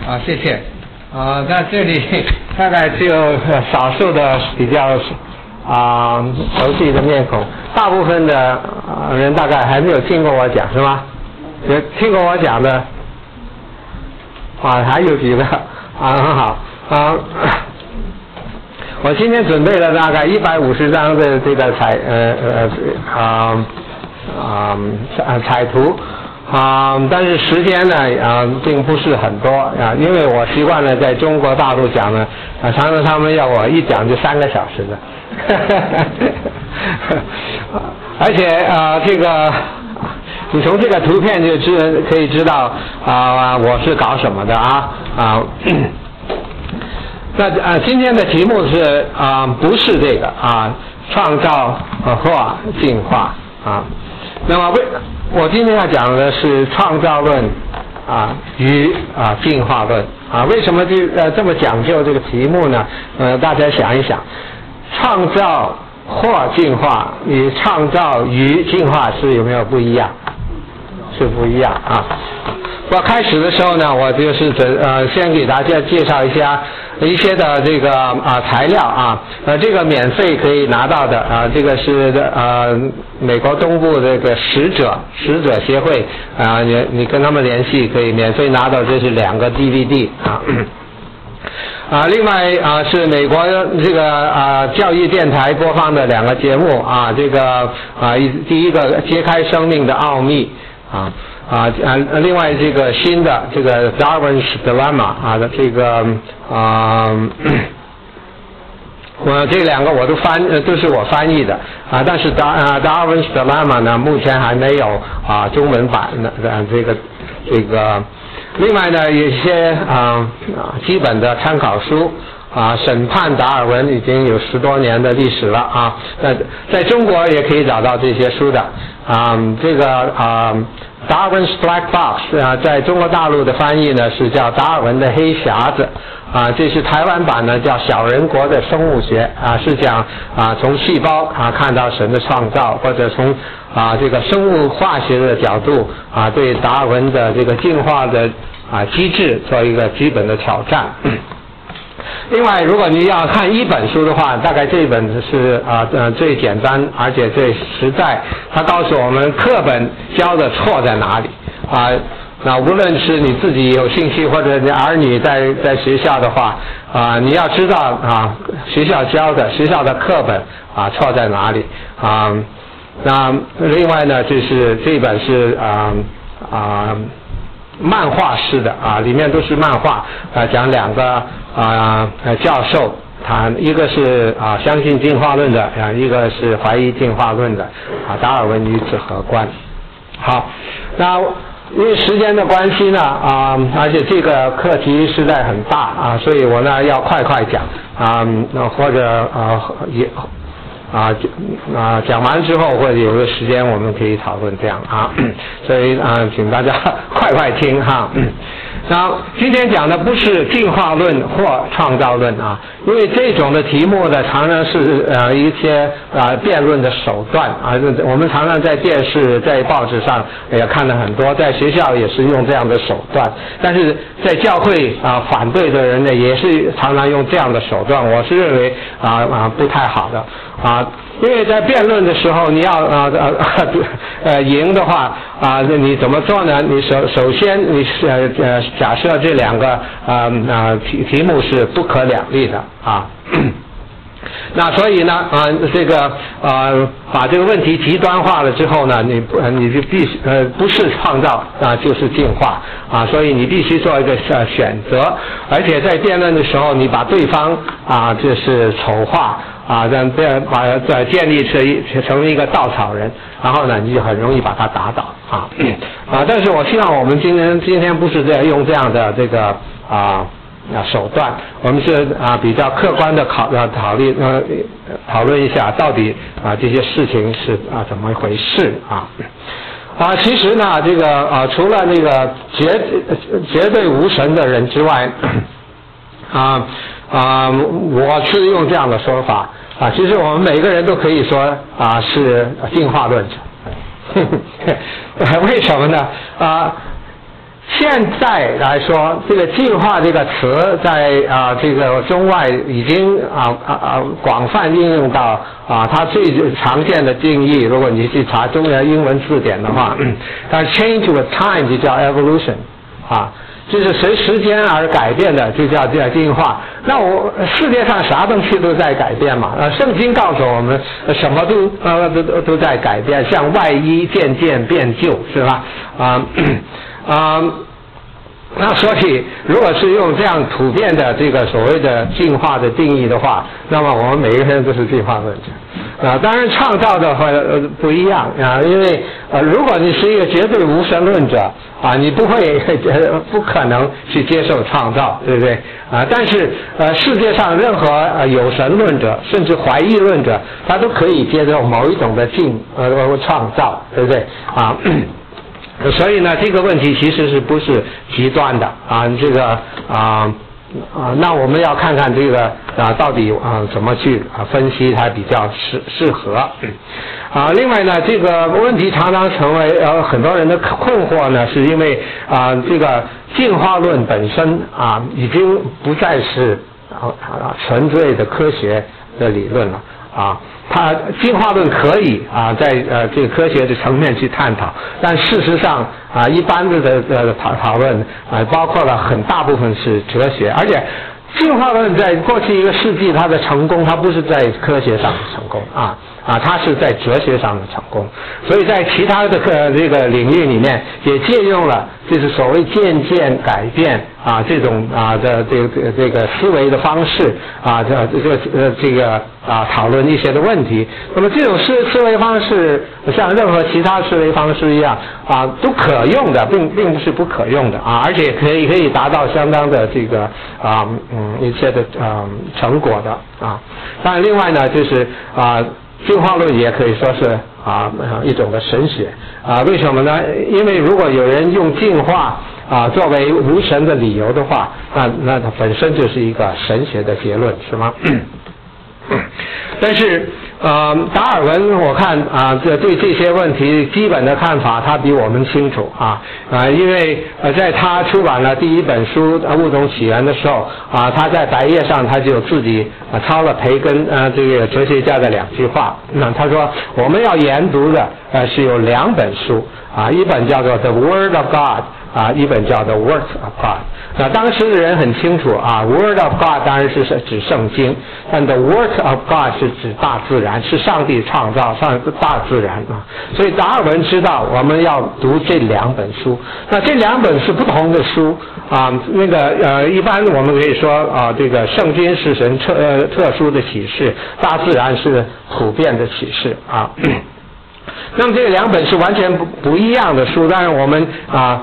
谢谢。在这里大概只有少数的比较熟悉的面孔，大部分的人大概还没有听过我讲，是吗？有听过我讲的？还有几个很好我今天准备了大概150张的这个彩图但是时间呢并不是很多因为我习惯了在中国大陆讲呢常常他们要我一讲就3个小时的而且这个你从这个图片就可以知道我是搞什么的那今天的题目是不是这个创造或进化那么我今天要讲的是创造论与进化论为什么这么讲究这个题目呢？大家想一想，创造或进化与创造与进化是有没有不一样？是不一样我开始的时候呢，我就是先给大家介绍一些的这个材料这个免费可以拿到的这个是美国东部这个使者协会你跟他们联系可以免费拿到，这是2个 DVD 另外是美国这个教育电台播放的2个节目这个第一个揭开生命的奥秘另外这个新的这个 Darwin's Dilemma 的这个我这2个我都是我翻译的但是Darwin's Dilemma 呢目前还没有中文版的这个另外呢有一些基本的参考书审判达尔文已经有10多年的历史了在中国也可以找到这些书的这个Darwin's Black Box 在中国大陆的翻译呢是叫达尔文的黑匣子这是台湾版呢叫小人国的生物学是讲从细胞看到神的创造，或者从这个生物化学的角度对达尔文的这个进化的机制做一个基本的挑战另外如果你要看一本书的话，大概这本是最简单而且最实在，它告诉我们课本教的错在哪里那无论是你自己有兴趣或者你儿女在学校的话你要知道学校教的学校的课本错在哪里那另外呢就是这本是漫画式的里面都是漫画讲2个教授一个是相信进化论的一个是怀疑进化论的达尔文与子合观。好，那因为时间的关系呢而且这个课题实在很大所以我呢要快讲或者也讲完之后或者有个时间我们可以讨论这样所以请大家快听那今天讲的不是进化论或创造论因为这种的题目呢常常是一些辩论的手段我们常常在电视在报纸上也看了很多，在学校也是用这样的手段，但是在教会反对的人呢也是常常用这样的手段，我是认为不太好的因为在辩论的时候你要赢的话你怎么做呢？你首先你假设这2个题目是不可两立的那所以呢这个把这个问题极端化了之后呢你就必须不是创造就是进化所以你必须做一个选择，而且在辩论的时候你把对方就是丑化把建立成为一个稻草人，然后呢你就很容易把他打倒但是我希望我们今天不是在用这样的这个手段，我们是比较客观的讨论一下到底这些事情是怎么回事其实呢这个除了那个绝对无神的人之外我是用这样的说法其实我们每个人都可以说是进化论者为什么呢现在来说，这个进化这个词在这个中外已经广泛应用到它最常见的定义。如果你去查中原英文字典的话，它 change with time 就叫 evolution 就是随时间而改变的，就叫进化。那世界上啥东西都在改变嘛？圣经告诉我们，什么都在改变，像外衣渐渐变旧，是吧？那所以，如果是用这样普遍的这个所谓的进化的定义的话，那么我们每个人都是进化论者。当然创造的话不一样因为如果你是一个绝对无神论者你不可能去接受创造，对不对但是世界上任何有神论者甚至怀疑论者，他都可以接受某一种的创造，对不对所以呢，这个问题其实是不是极端的那我们要看看这个到底怎么去分析它比较适合另外呢，这个问题常常成为很多人的困惑呢，是因为这个进化论本身已经不再是纯粹的科学的理论了它进化论可以在这个科学的层面去探讨，但事实上一般的讨论包括了很大部分是哲学，而且进化论在过去一个世纪它的成功，它不是在科学上的成功它是在哲学上的成功，所以在其他的这个领域里面也借用了就是所谓渐渐改变这种的这个思维的方式这个讨论一些的问题。那么这种思维方式像任何其他思维方式一样都可用的，并不是不可用的而且可以达到相当的这个一些的成果的当然另外呢就是进化论也可以说是一种的神学为什么呢？因为如果有人用进化作为无神的理由的话，那它本身就是一个神学的结论，是吗？但是达尔文我看对这些问题基本的看法他比我们清楚因为在他出版了第一本书物种起源的时候他在白页上他就自己抄了培根这个哲学家的2句话他说我们要研读的是有2本书一本叫做 The Word of God一本叫做 Works of God。那当时的人很清楚Word of God 当然是指圣经，但 The Work of God 是指大自然，是上帝创造大自然所以达尔文知道我们要读这2本书。那这2本是不同的书那个一般我们可以说这个圣经是神特殊的启示，大自然是普遍的启示那么这2本是完全不一样的书，当然我们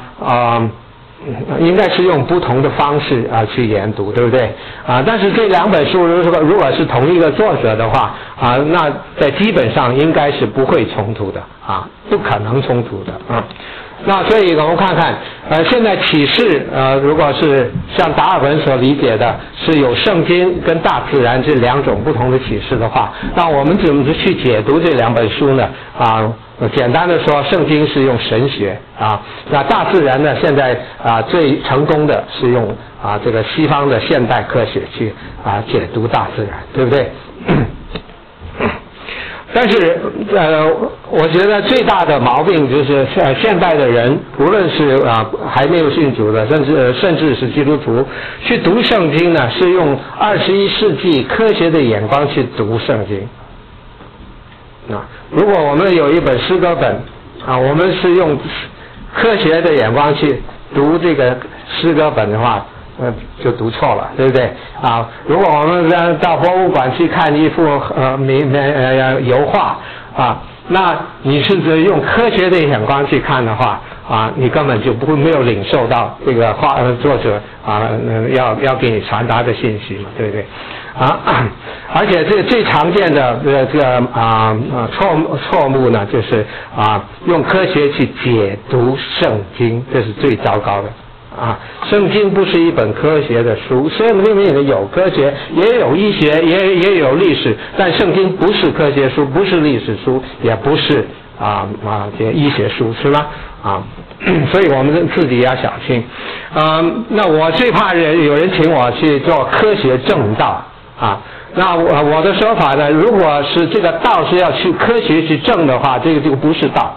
应该是用不同的方式去研读，对不对但是这2本书如果是同一个作者的话那在基本上应该是不会冲突的不可能冲突的那所以我们看看现在启示如果是像达尔文所理解的是有圣经跟大自然这2种不同的启示的话，那我们怎么去解读这2本书呢简单的说，圣经是用神学那大自然呢现在最成功的是用这个西方的现代科学去解读大自然，对不对但是我觉得最大的毛病就是现代的人无论是还没有信主的甚至是基督徒去读圣经呢是用21世纪科学的眼光去读圣经如果我们有一本诗歌本我们是用科学的眼光去读这个诗歌本的话就读错了，对不对如果我们到博物馆去看一幅油画那你是用科学的眼光去看的话你根本就没有领受到这个作者要给你传达的信息嘛，对不对而且这最常见的这个错误呢就是用科学去解读圣经，这是最糟糕的圣经不是一本科学的书，虽然里面有科学也有医学也有历史，但圣经不是科学书，不是历史书，也不是这个医学书，是吗所以我们自己要小心。那我最怕有人请我去做科学正道啊。那我的说法呢，如果是这个道是要去科学去证的话，这个不是道。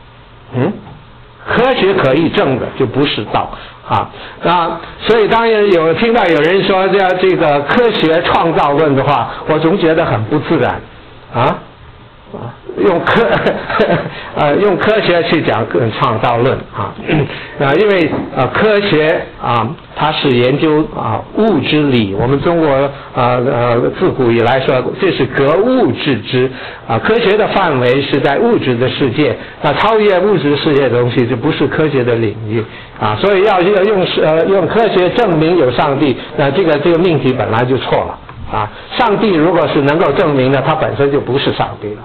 科学可以证的就不是道啊。那所以当然听到有人说这个科学创造论的话，我总觉得很不自然啊。用科学去讲创造论啊，因为科学它是研究物之理，我们中国自古以来说这是格物致知科学的范围是在物质的世界，超越物质世界的东西就不是科学的领域所以要用科学证明有上帝，那这个命题本来就错了上帝如果是能够证明的，它本身就不是上帝了。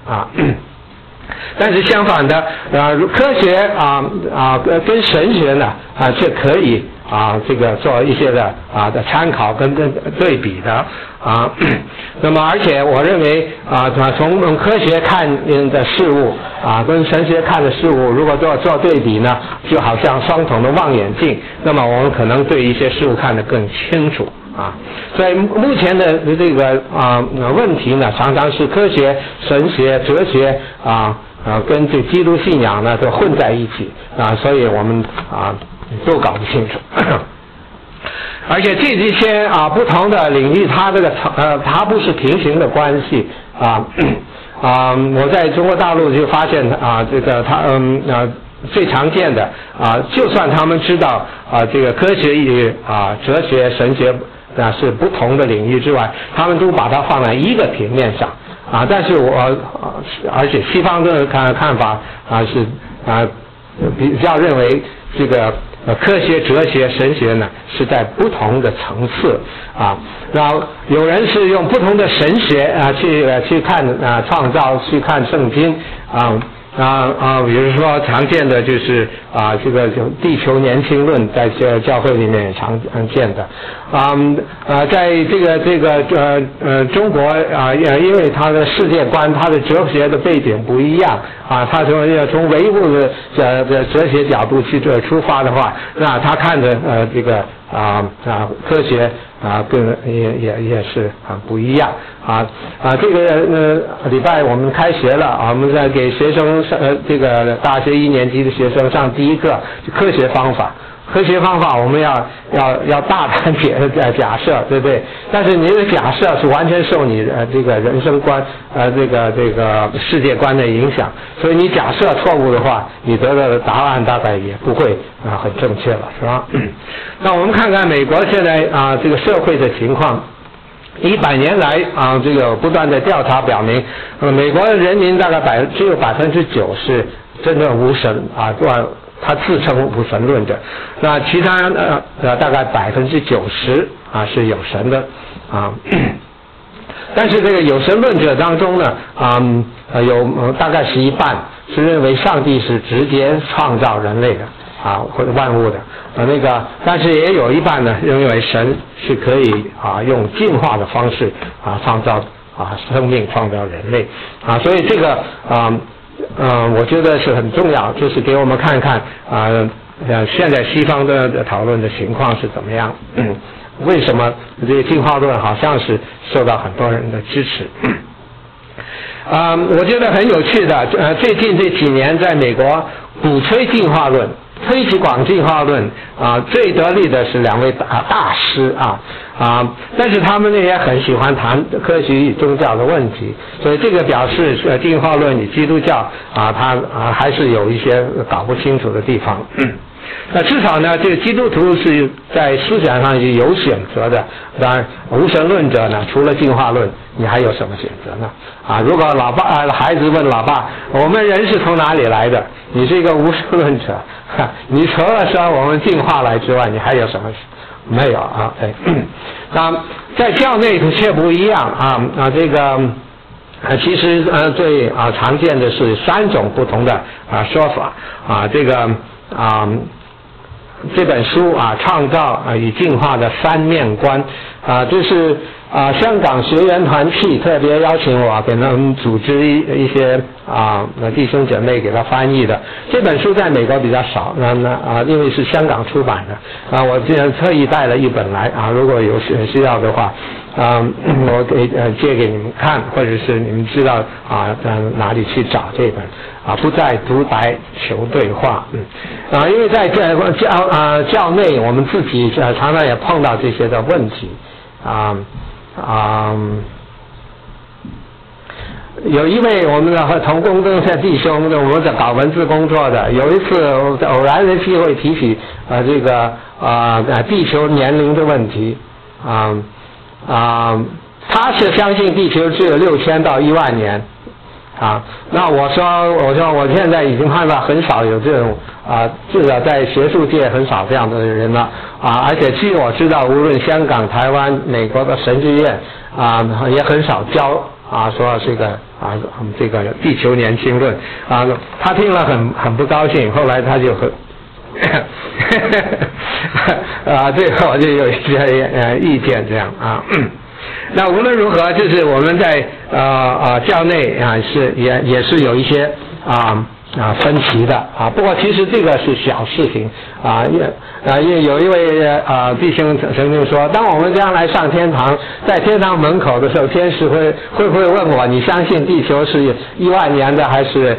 但是相反的，科学跟神学呢却可以这个做一些的参考跟对比的那么而且我认为从科学看的事物跟神学看的事物，如果做对比呢，就好像双重的望远镜，那么我们可能对一些事物看得更清楚。所以目前的这个问题呢，常常是科学、神学、哲学跟这基督信仰呢都混在一起所以我们都搞不清楚。而且这些不同的领域，它它不是平行的关系我在中国大陆就发现这个最常见的就算他们知道这个科学与哲学、神学是不同的领域之外，他们都把它放在一个平面上但是而且西方的看法是比较认为这个科学、哲学、神学呢是在不同的层次然后有人是用不同的神学去看创造，去看圣经比如说常见的就是这个地球年轻论，在教会里面也常见的在这个中国因为它的世界观、它的哲学的背景不一样他从唯物的哲学角度去出发的话，那他看的这个科学跟也是很不一样这个礼拜我们开学了我们在给学生这个大学1年级的学生上第一课科学方法。科学方法我们要大胆假设，对不对？但是你的假设是完全受你这个人生观这个世界观的影响，所以你假设错误的话，你得到的答案大概也不会很正确了，是吧？那我们看看美国现在这个社会的情况。100年来这个不断的调查表明，美国人民大概只有9%是真正无神他自称无神论者，那其他大概90%是有神的但是这个有神论者当中呢有大概是一半是认为上帝是直接创造人类的或者万物的但是也有一半呢认为神是可以用进化的方式创造生命，创造人类所以这个我觉得是很重要，就是给我们看看现在西方的讨论的情况是怎么样为什么这个进化论好像是受到很多人的支持我觉得很有趣的最近这几年在美国鼓吹进化论，推广进化论最得力的是2位大师但是他们也很喜欢谈科学与宗教的问题，所以这个表示进化论与基督教它还是有一些搞不清楚的地方那至少呢这个基督徒是在思想上是有选择的，当然无神论者呢除了进化论你还有什么选择呢如果孩子问老爸我们人是从哪里来的，你是一个无神论者你除了说我们进化来之外你还有什么没有那在教内却不一样这个其实最常见的是3种不同的说法这个这本书创造与进化的3面观这是香港学员团契特别邀请我给他们组织一些弟兄姐妹给他翻译的这本书，在美国比较少，因为是香港出版的我这样特意带了一本来如果有需要的话我给借给你们看，或者是你们知道哪里去找这本不再独白求对话因为在教内我们自己常常也碰到这些的问题有一位我们的同工的弟兄，我们在搞文字工作的，有一次偶然的机会提起这个地球年龄的问题他是相信地球只有6000到1万年那我说我现在已经看到很少有这种至少在学术界很少这样的人了而且据我知道，无论香港、台湾、美国的神学院也很少教说这个这个地球年轻论他听了很不高兴，后来他就这个我就有一些意见这样那无论如何，就是我们在教内也是有一些分歧的不过其实这个是小事情因为有一位弟兄曾经说，当我们将来上天堂，在天堂门口的时候，天使会不会问我，你相信地球是1万年的还是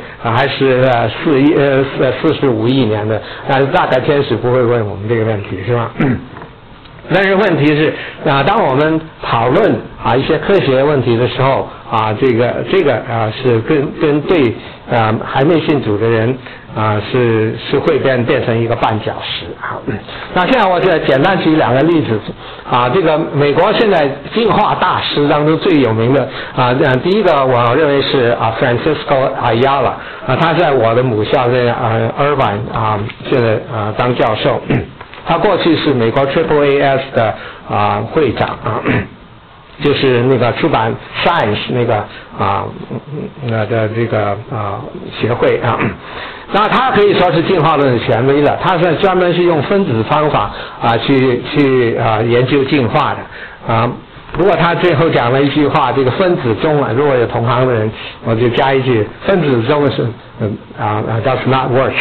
45亿年的？大概天使不会问我们这个问题，是吧？但是问题是当我们讨论一些科学问题的时候这个是跟对还没信主的人是会变成一个绊脚石那现在我就简单举2个例子这个美国现在进化大师当中最有名的第一个我认为是Francisco Ayala他在我的母校在Irvine现在当教授他过去是美国 AAAS 的会长就是那个出版 Science 那个的这个协会那他可以说是进化论的权威了，他是专门是用分子方法去研究进化的不过他最后讲了一句话，这个分子钟如果有同行的人，我就加一句，分子钟是does not work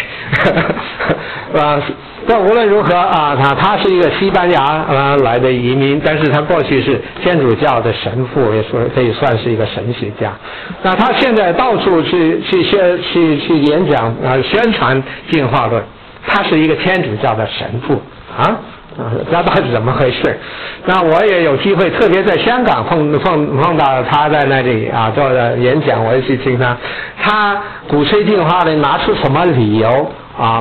但无论如何他是一个西班牙来的移民，但是他过去是天主教的神父，也说可以算是一个神学家。那他现在到处去演讲宣传进化论，他是一个天主教的神父那到底怎么回事？那我也有机会，特别在香港碰到他在那里做的演讲，我也去听他鼓吹进化论，拿出什么理由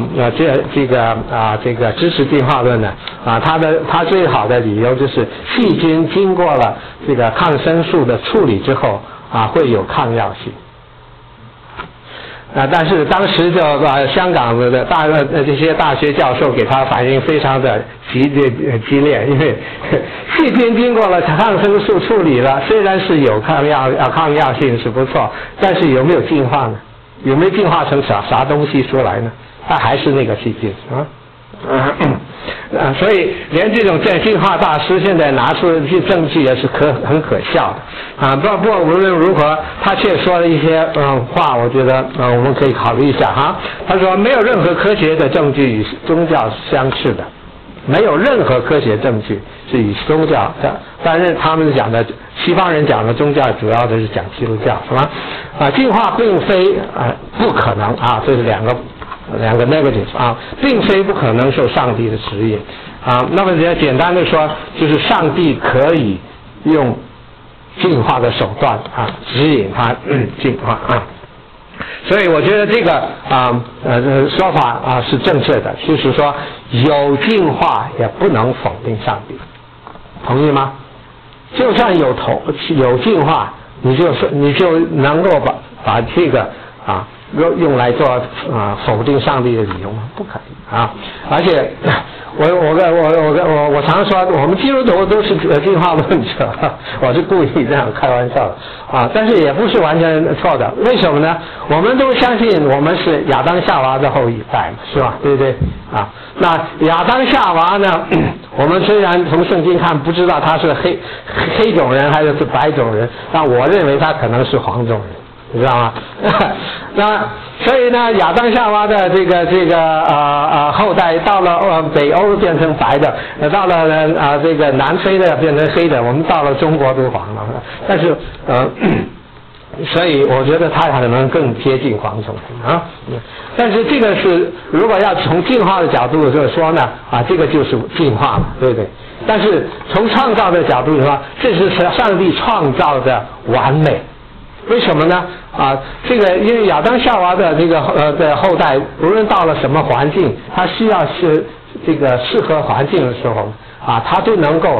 这个支持进化论呢他最好的理由就是细菌经过了这个抗生素的处理之后会有抗药性但是当时就香港的这些大学教授给他反应非常的激烈，因为细菌经过了抗生素处理了，虽然是有抗药性是不错，但是有没有进化呢？有没有进化成啥东西出来呢？它还是那个细菌所以连这种进化大师现在拿出的证据也是很可笑的不过无论如何，他却说了一些话，我觉得我们可以考虑一下他说没有任何科学的证据与宗教相似的，没有任何科学证据是与宗教的，但是他们讲的西方人讲的宗教主要的是讲基督教，是吧？进化并非不可能这是两个 negative 并非不可能受上帝的指引那么简单的说，就是上帝可以用进化的手段指引他进化所以我觉得这个说法是正确的，就是说有进化也不能否定上帝，同意吗？就算有进化，你就能够把这个啊用来做否定上帝的理由吗？不可以啊！而且我常说，我们基督徒都是进化论者，我是故意这样开玩笑的啊，但是也不是完全错的。为什么呢？我们都相信我们是亚当夏娃的后一代嘛，是吧？对不对啊？那亚当夏娃呢？我们虽然从圣经看不知道他是黑种人还是白种人，但我认为他可能是黄种人。你知道吗？那所以呢，亚当夏娃的这个后代到了北欧变成白的，到了这个南非的变成黑的，我们到了中国都黄了。但是所以我觉得他可能更接近黄种人啊。但是这个是如果要从进化的角度说呢，这个就是进化了，对不对？但是从创造的角度说，这是上帝创造的完美。为什么呢？这个因为亚当夏娃的这个的后代，无论到了什么环境，他需要是这个适合环境的时候他都能够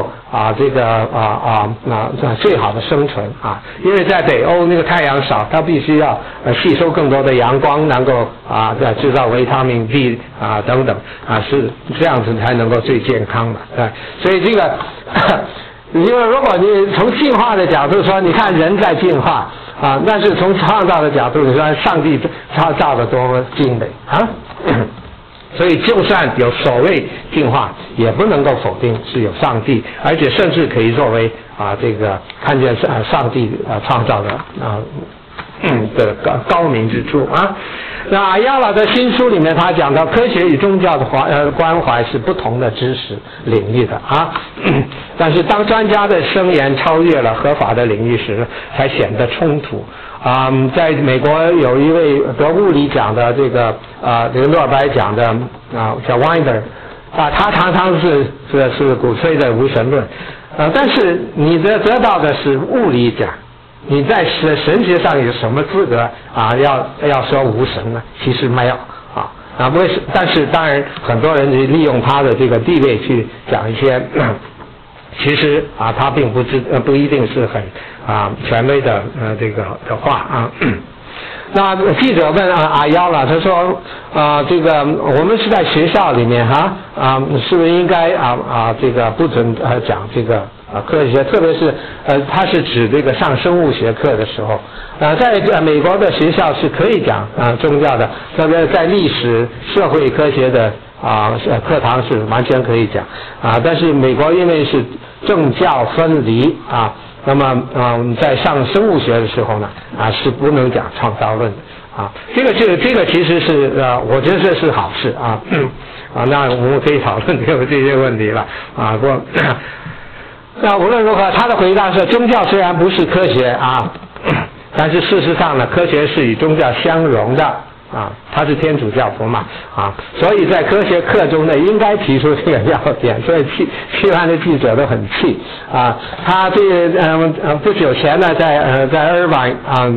最好的生存因为在北欧那个太阳少，它必须要吸收更多的阳光，能够制造维他命 B 等等是这样子才能够最健康的所以这个因为如果你从进化的角度说，你看人在进化但是从创造的角度说，上帝创造的多么精美所以就算有所谓进化，也不能够否定是有上帝，而且甚至可以作为这个看见上帝创造的的高明之处那阿亚拉的新书里面，他讲到科学与宗教的关怀是不同的知识领域的但是当专家的声言超越了合法的领域时，才显得冲突在美国有一位得物理奖的这个诺贝尔奖的叫 Winder 他常常是鼓吹的无神论但是你得到的是物理奖，你在神学上有什么资格要说无神呢？其实没有但是当然很多人利用他的这个地位去讲一些其实他并不一定是很权威的这个的话那记者问阿幺了，他说这个我们是在学校里面是不是应该这个不准讲这个科学，特别是他是指这个上生物学课的时候在美国的学校是可以讲宗教的，特别在历史社会科学的课堂是完全可以讲但是美国因为是政教分离那么在上生物学的时候呢是不能讲创造论的这个其实是我觉得这是好事那我们可以讨论这些问题了不过那无论如何，他的回答是宗教虽然不是科学但是事实上呢，科学是与宗教相融的他是天主教徒嘛所以在科学课中呢，应该提出这个要点。所以西方的记者都很气他不久前呢，在尔湾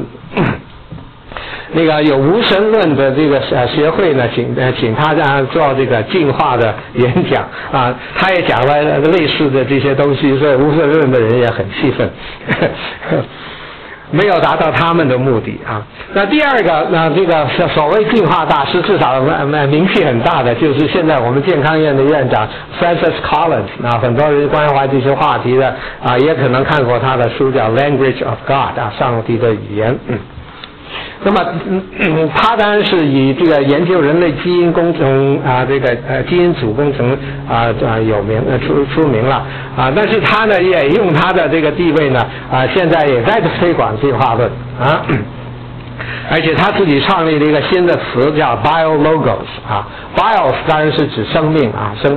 那个有无神论的这个协会呢，请他做这个进化的演讲他也讲了类似的这些东西，所以无神论的人也很气愤没有达到他们的目的那第二个这个所谓进化大师，至少名气很大的就是现在我们健康院的院长 Francis Collins 很多人关怀这些话题的也可能看过他的书叫 Language of God 上帝的语言那么他当然是以这个研究人类基因工程这个基因组工程有名出名了但是他呢也用他的这个地位呢现在也在推广进化论而且他自己创立了一个新的词叫 biologos bios 当然是指生命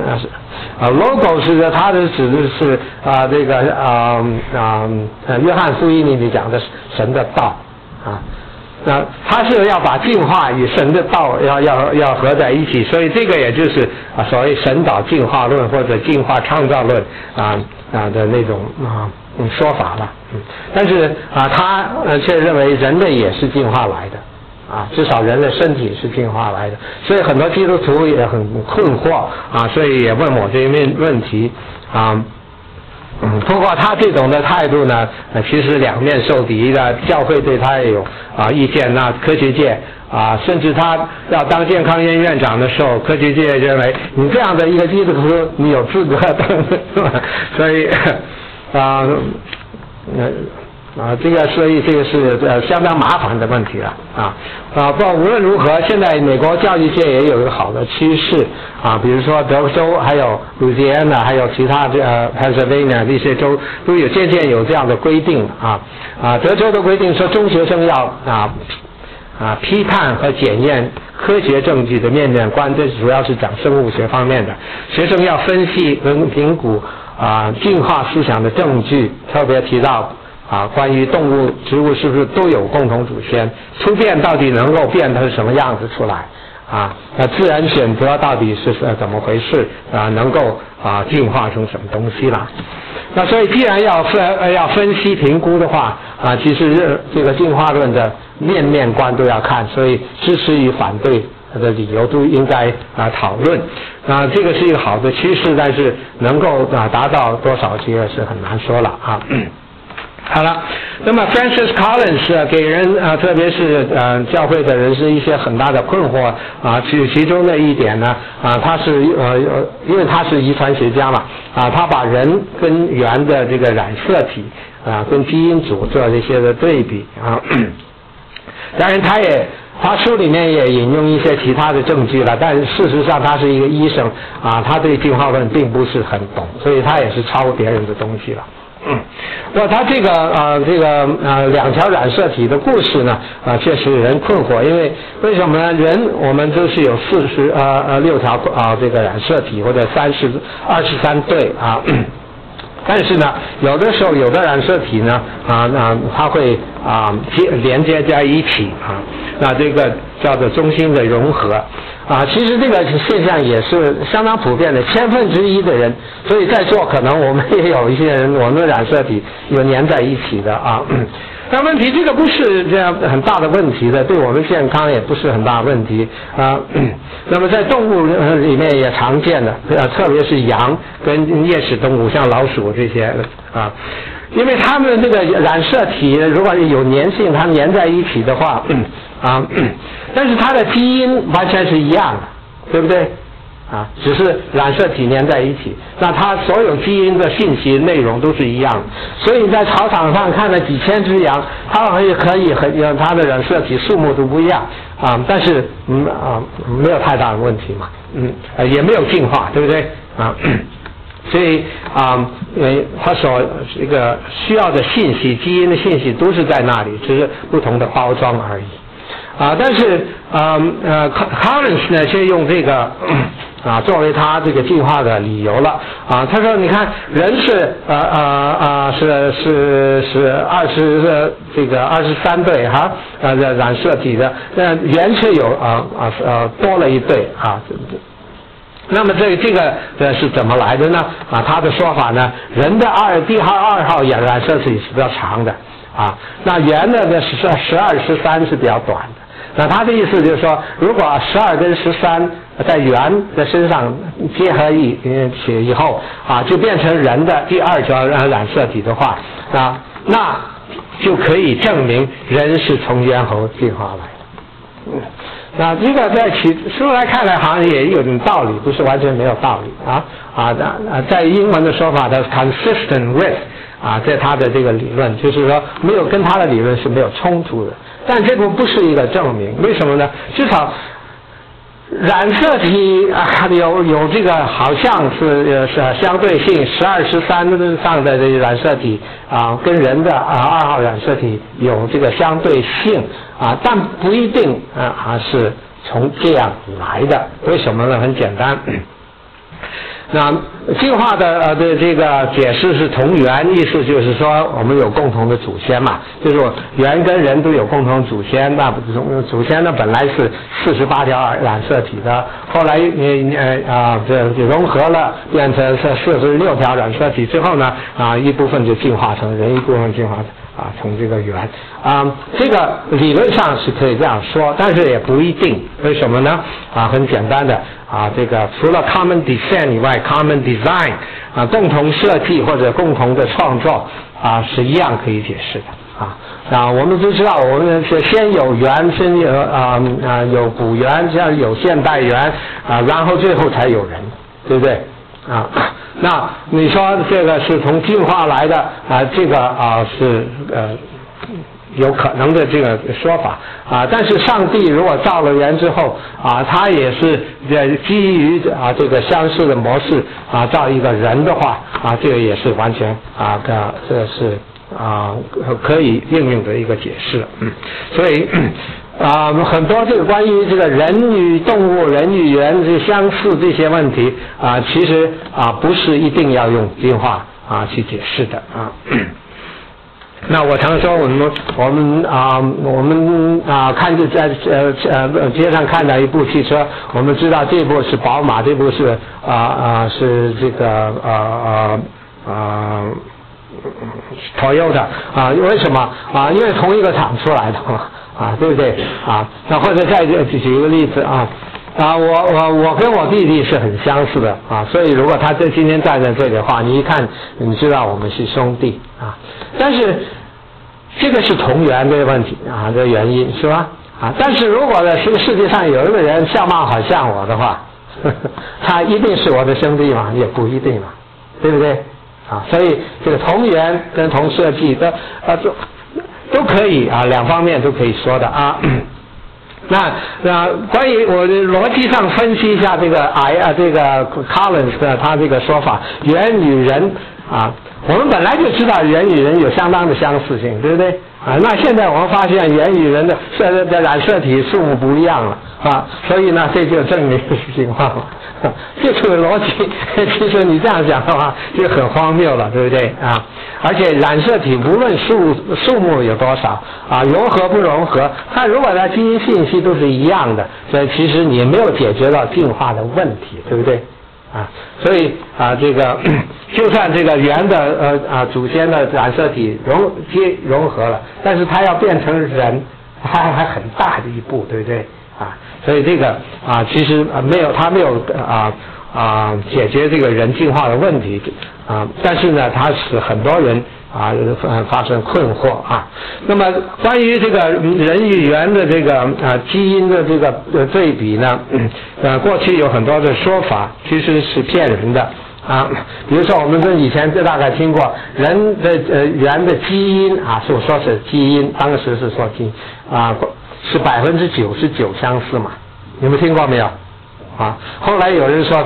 logos 他的指的是这个约翰福音里面讲的神的道那他是要把进化与神的道要合在一起，所以这个也就是所谓神导进化论或者进化创造论的那种说法了但是他却认为人类也是进化来的至少人的身体是进化来的，所以很多基督徒也很困惑所以也问我这一问题通过他这种的态度呢，其实两面受敌的，教会对他也有意见，那科学界甚至他要当健康院院长的时候，科学界认为你这样的一个基督徒，你有资格当，所以所以这个是相当麻烦的问题了不过无论如何，现在美国教育界也有一个好的趋势比如说德州还有路易斯安那还有其他Pennsylvania 这些州都有渐渐有这样的规定德州的规定说中学生要批判和检验科学证据的面观，这主要是讲生物学方面的。学生要分析跟评估进化思想的证据，特别提到关于动物、植物是不是都有共同祖先，突变到底能够变成什么样子出来那自然选择到底是怎么回事能够进化成什么东西啦？那所以既然要分析评估的话其实这个进化论的面观都要看，所以支持与反对的理由都应该讨论这个是一个好的趋势，但是能够达到多少这个是很难说了好了，那么 Francis Collins 给人特别是教会的人是一些很大的困惑其中的一点呢他是因为他是遗传学家嘛他把人跟猿的这个染色体跟基因组做这些的对比当然他书里面也引用一些其他的证据了，但事实上他是一个医生他对进化论并不是很懂，所以他也是抄别人的东西了那他这个两条染色体的故事呢确实人困惑，因为为什么呢？人我们都是有46条这个染色体或者23对但是呢有的时候有的染色体呢它会连接在一起那这个叫做中心的融合其实这个现象也是相当普遍的，1/1000的人，所以在座可能我们也有一些人，我们的染色体有粘在一起的但问题这个不是这样很大的问题的，对我们健康也不是很大的问题那么在动物里面也常见的特别是羊跟啮齿动物，像老鼠这些因为它们这个染色体如果有粘性，它粘在一起的话但是它的基因完全是一样的，对不对只是染色体粘在一起，那它所有基因的信息内容都是一样的，所以你在草场上看了几千只羊，它可以它的染色体数目都不一样但是没有太大的问题嘛也没有进化，对不对所以它所这个需要的信息，基因的信息都是在那里，只是不同的包装而已但是Collins 呢却用这个作为他这个进化的理由了他说你看人是23对染色体的，猿是有多了一对那么这个是怎么来的呢他的说法呢，人的第二号染色体是比较长的那猿的12、13是比较短的。那他的意思就是说，如果12跟13在猿的身上结合以后就变成人的第二条染色体的话那就可以证明人是从猿猴进化来的那这个在书来看来好像也有点道理，不是完全没有道理在英文的说法的 consistent with在他的这个理论就是说没有跟他的理论是没有冲突的，但这个不是一个证明，为什么呢？至少染色体有这个好像是相对性，12、13上的这个染色体跟人的2号染色体有这个相对性但不一定是从这样来的。为什么呢？很简单。那进化的这个解释是同源，意思就是说我们有共同的祖先嘛，就是说猿跟人都有共同祖先，那祖先呢本来是48条染色体的，后来这融合了变成是46条染色体之后呢一部分就进化成人，一部分进化从这个圆这个理论上是可以这样说，但是也不一定。为什么呢？很简单的这个除了 common descent 以外 ，common design 共同设计或者共同的创作是一样可以解释的我们都知道，我们是先有圆，先有有古圆，这样有现代圆然后最后才有人，对不对那你说这个是从进化来的这个是有可能的这个说法但是上帝如果造了人之后他也是基于这个相似的模式造一个人的话这个也是完全这个是可以应用的一个解释所以很多这个关于这个人与动物、人与人这相似这些问题其实不是一定要用进化去解释的那我常说我们看着在街上看到一部汽车，我们知道这部是宝马，这部是是这个Toyota 为什么因为同一个厂出来的嘛对不对那或者再举一个例子我跟我弟弟是很相似的所以如果他今天站在这里的话，你一看你知道我们是兄弟但是这个是同源的问题这原因是吧但是如果呢这个世界上有一个人相貌好像我的话他一定是我的兄弟吗？也不一定嘛，对不对所以这个同源跟同设计都可以两方面都可以说的那关于我的逻辑上分析一下这个这个 Collins 的他这个说法，人与人我们本来就知道人与人有相当的相似性，对不对那现在我们发现人与人的染色体数目不一样了所以呢这就证明这个情况了这个逻辑其实你这样讲的话就很荒谬了，对不对而且染色体无论数目有多少融合不融合，它如果它基因信息都是一样的，所以其实你没有解决到进化的问题，对不对所以这个就算这个圆的祖先的染色体融合了，但是它要变成人还很大的一步，对不对所以这个其实他没有解决这个人进化的问题但是呢它使很多人发生困惑那么关于这个人与猿的这个基因的这个对比呢过去有很多的说法其实是骗人的比如说我们以前大概听过人的猿的基因是说是基因，当时是说基因是99%相似嘛，你们听过没有后来有人说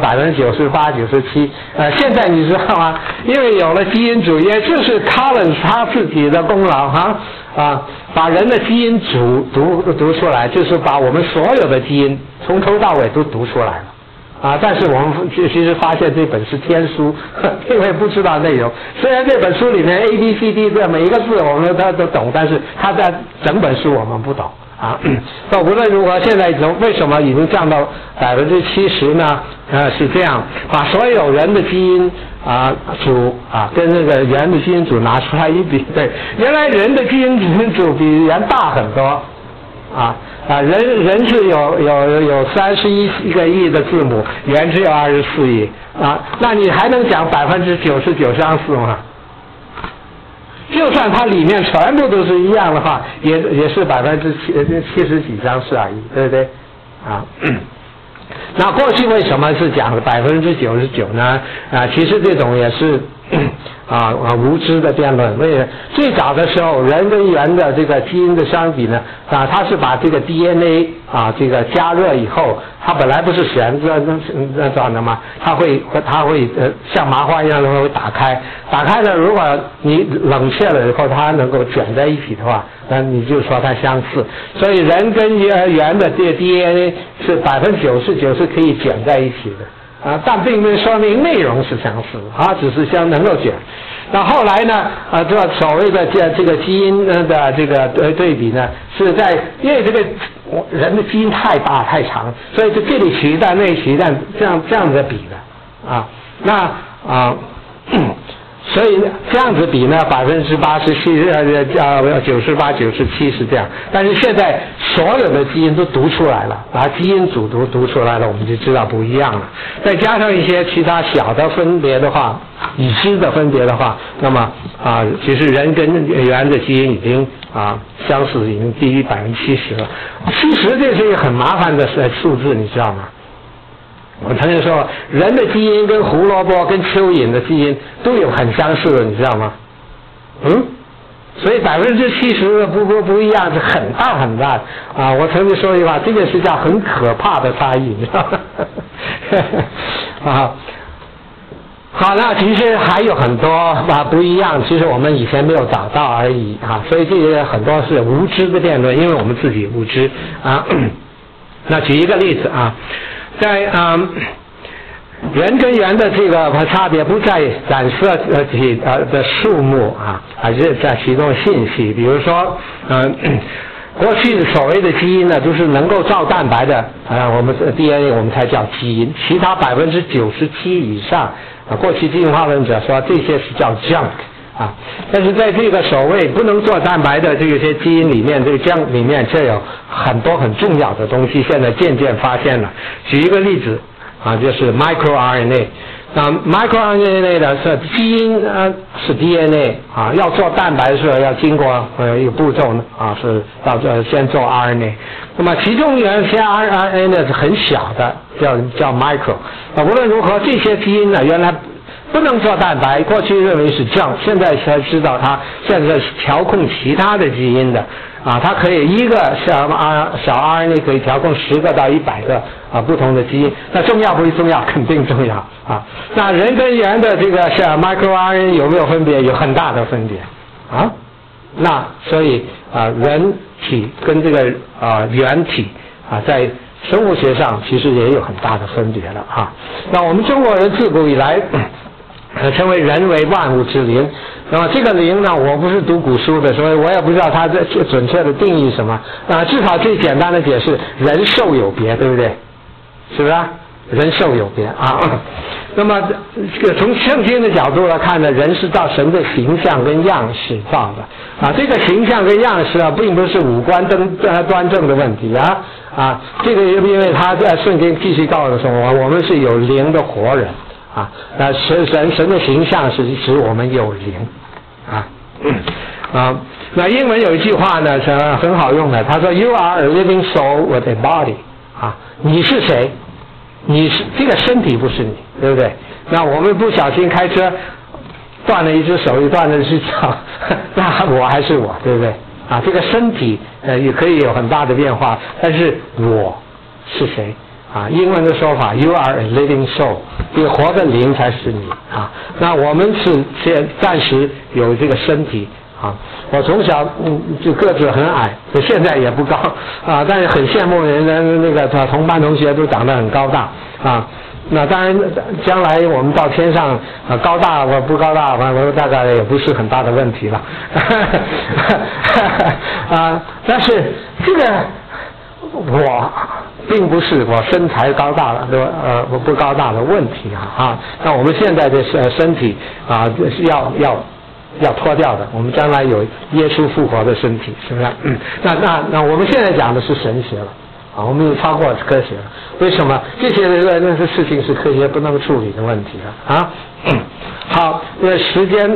98%、97%现在你知道吗？因为有了基因组，也就是 Collins 他自己的功劳把人的基因组读出来，就是把我们所有的基因从头到尾都读出来了但是我们其实发现这本是天书因为不知道内容，虽然这本书里面 ABCD 的每一个字我们都懂，但是它在整本书我们不懂那无论如何现在为什么已经降到70%呢是这样，把所有人的基因组跟那个猿的基因组拿出来一比对，原来人的基因组比猿大很多人是有31个亿的字母，猿只有24亿那你还能讲99%相似吗？就算它里面全部都是一样的话，也是70几相似而已，对不对那过去为什么是讲99%呢其实这种也是无知的辩论。为最早的时候人跟猿的这个基因的相比呢它是把这个 DNA 这个加热以后，它本来不是悬着那状的吗？它会像麻花一样的会打开了，如果你冷却了以后它能够卷在一起的话，那你就说它相似。所以人跟猿的这个 DNA 是99%可以卷在一起的但并没有说明内容是相似只是能够卷。那后来呢这所谓的这个基因的这个对比呢，是在因为这个人的基因太大太长，所以这里取一段那里取一段这样的比的那所以这样子比呢，87%、98%、97%是这样。但是现在所有的基因都读出来了，把基因组读出来了，我们就知道不一样了。再加上一些其他小的分别的话，已知的分别的话，那么其实人跟猿的基因已经相似，已经低于70%了。70%这是一个很麻烦的数字，你知道吗？我曾经说，人的基因跟胡萝卜、跟蚯蚓的基因都有很相似的，你知道吗？所以70%不一样，是很大很大我曾经说一句话，这个是叫很可怕的差异，你知道吗？好，那其实还有很多不一样，其实我们以前没有找到而已所以这些很多是无知的辩论，因为我们自己无知那举一个例子在人跟猿的这个差别不在染色体的数目而是在其中的信息。比如说过去所谓的基因呢，就是能够造蛋白的我们 DNA 我们才叫基因，其他97%以上过去进化论者说这些是叫 junk但是在这个所谓不能做蛋白的这些基因里面，这个 junk 里面却有很多很重要的东西，现在渐渐发现了。举一个例子就是 microRNA。microRNA 的是基因是 DNA 要做蛋白的时候要经过一个步骤是要先做 RNA。那么其中有些 RNA 呢是很小的，叫 micro。无论如何，这些基因呢原来不能做蛋白，过去认为是junk，现在才知道它现在是调控其他的基因的它可以一个小 RNA 可以调控10个到100个不同的基因。那重要不重要？肯定重要那人跟猿的这个microRNA 有没有分别？有很大的分别那所以人体跟这个猿体在生物学上其实也有很大的分别了那我们中国人自古以来称为人为万物之灵。那么这个灵呢，我不是读古书的，所以我也不知道它的准确的定义什么至少最简单的解释，人兽有别，对不对？是不是人兽有别那么从圣经的角度来看呢，人是照神的形象跟样式造的这个形象跟样式并不是五官端正的问题这个因为他在圣经继续告诉我们是有灵的活人那神的形象是使我们有灵那英文有一句话呢是很好用的，他说 You are a living soul with a body 你是谁？你是这个身体不是你，对不对？那我们不小心开车断了一只手，又断了一只脚，那我还是我，对不对？这个身体也可以有很大的变化，但是我是谁？英文的说法 You are a living soul， 这个活的灵才是你那我们是暂时有这个身体我从小就个子很矮，现在也不高但是很羡慕人家那个同班同学都长得很高大那当然将来我们到天上高大或不高大我大概也不是很大的问题了但是这个我并不是我身材高大的不高大的问题那我们现在的身体是要脱掉的，我们将来有耶稣复活的身体，是不是那我们现在讲的是神学了我们又超过科学了。为什么？这些那些事情是科学不能处理的问题了好，因为时间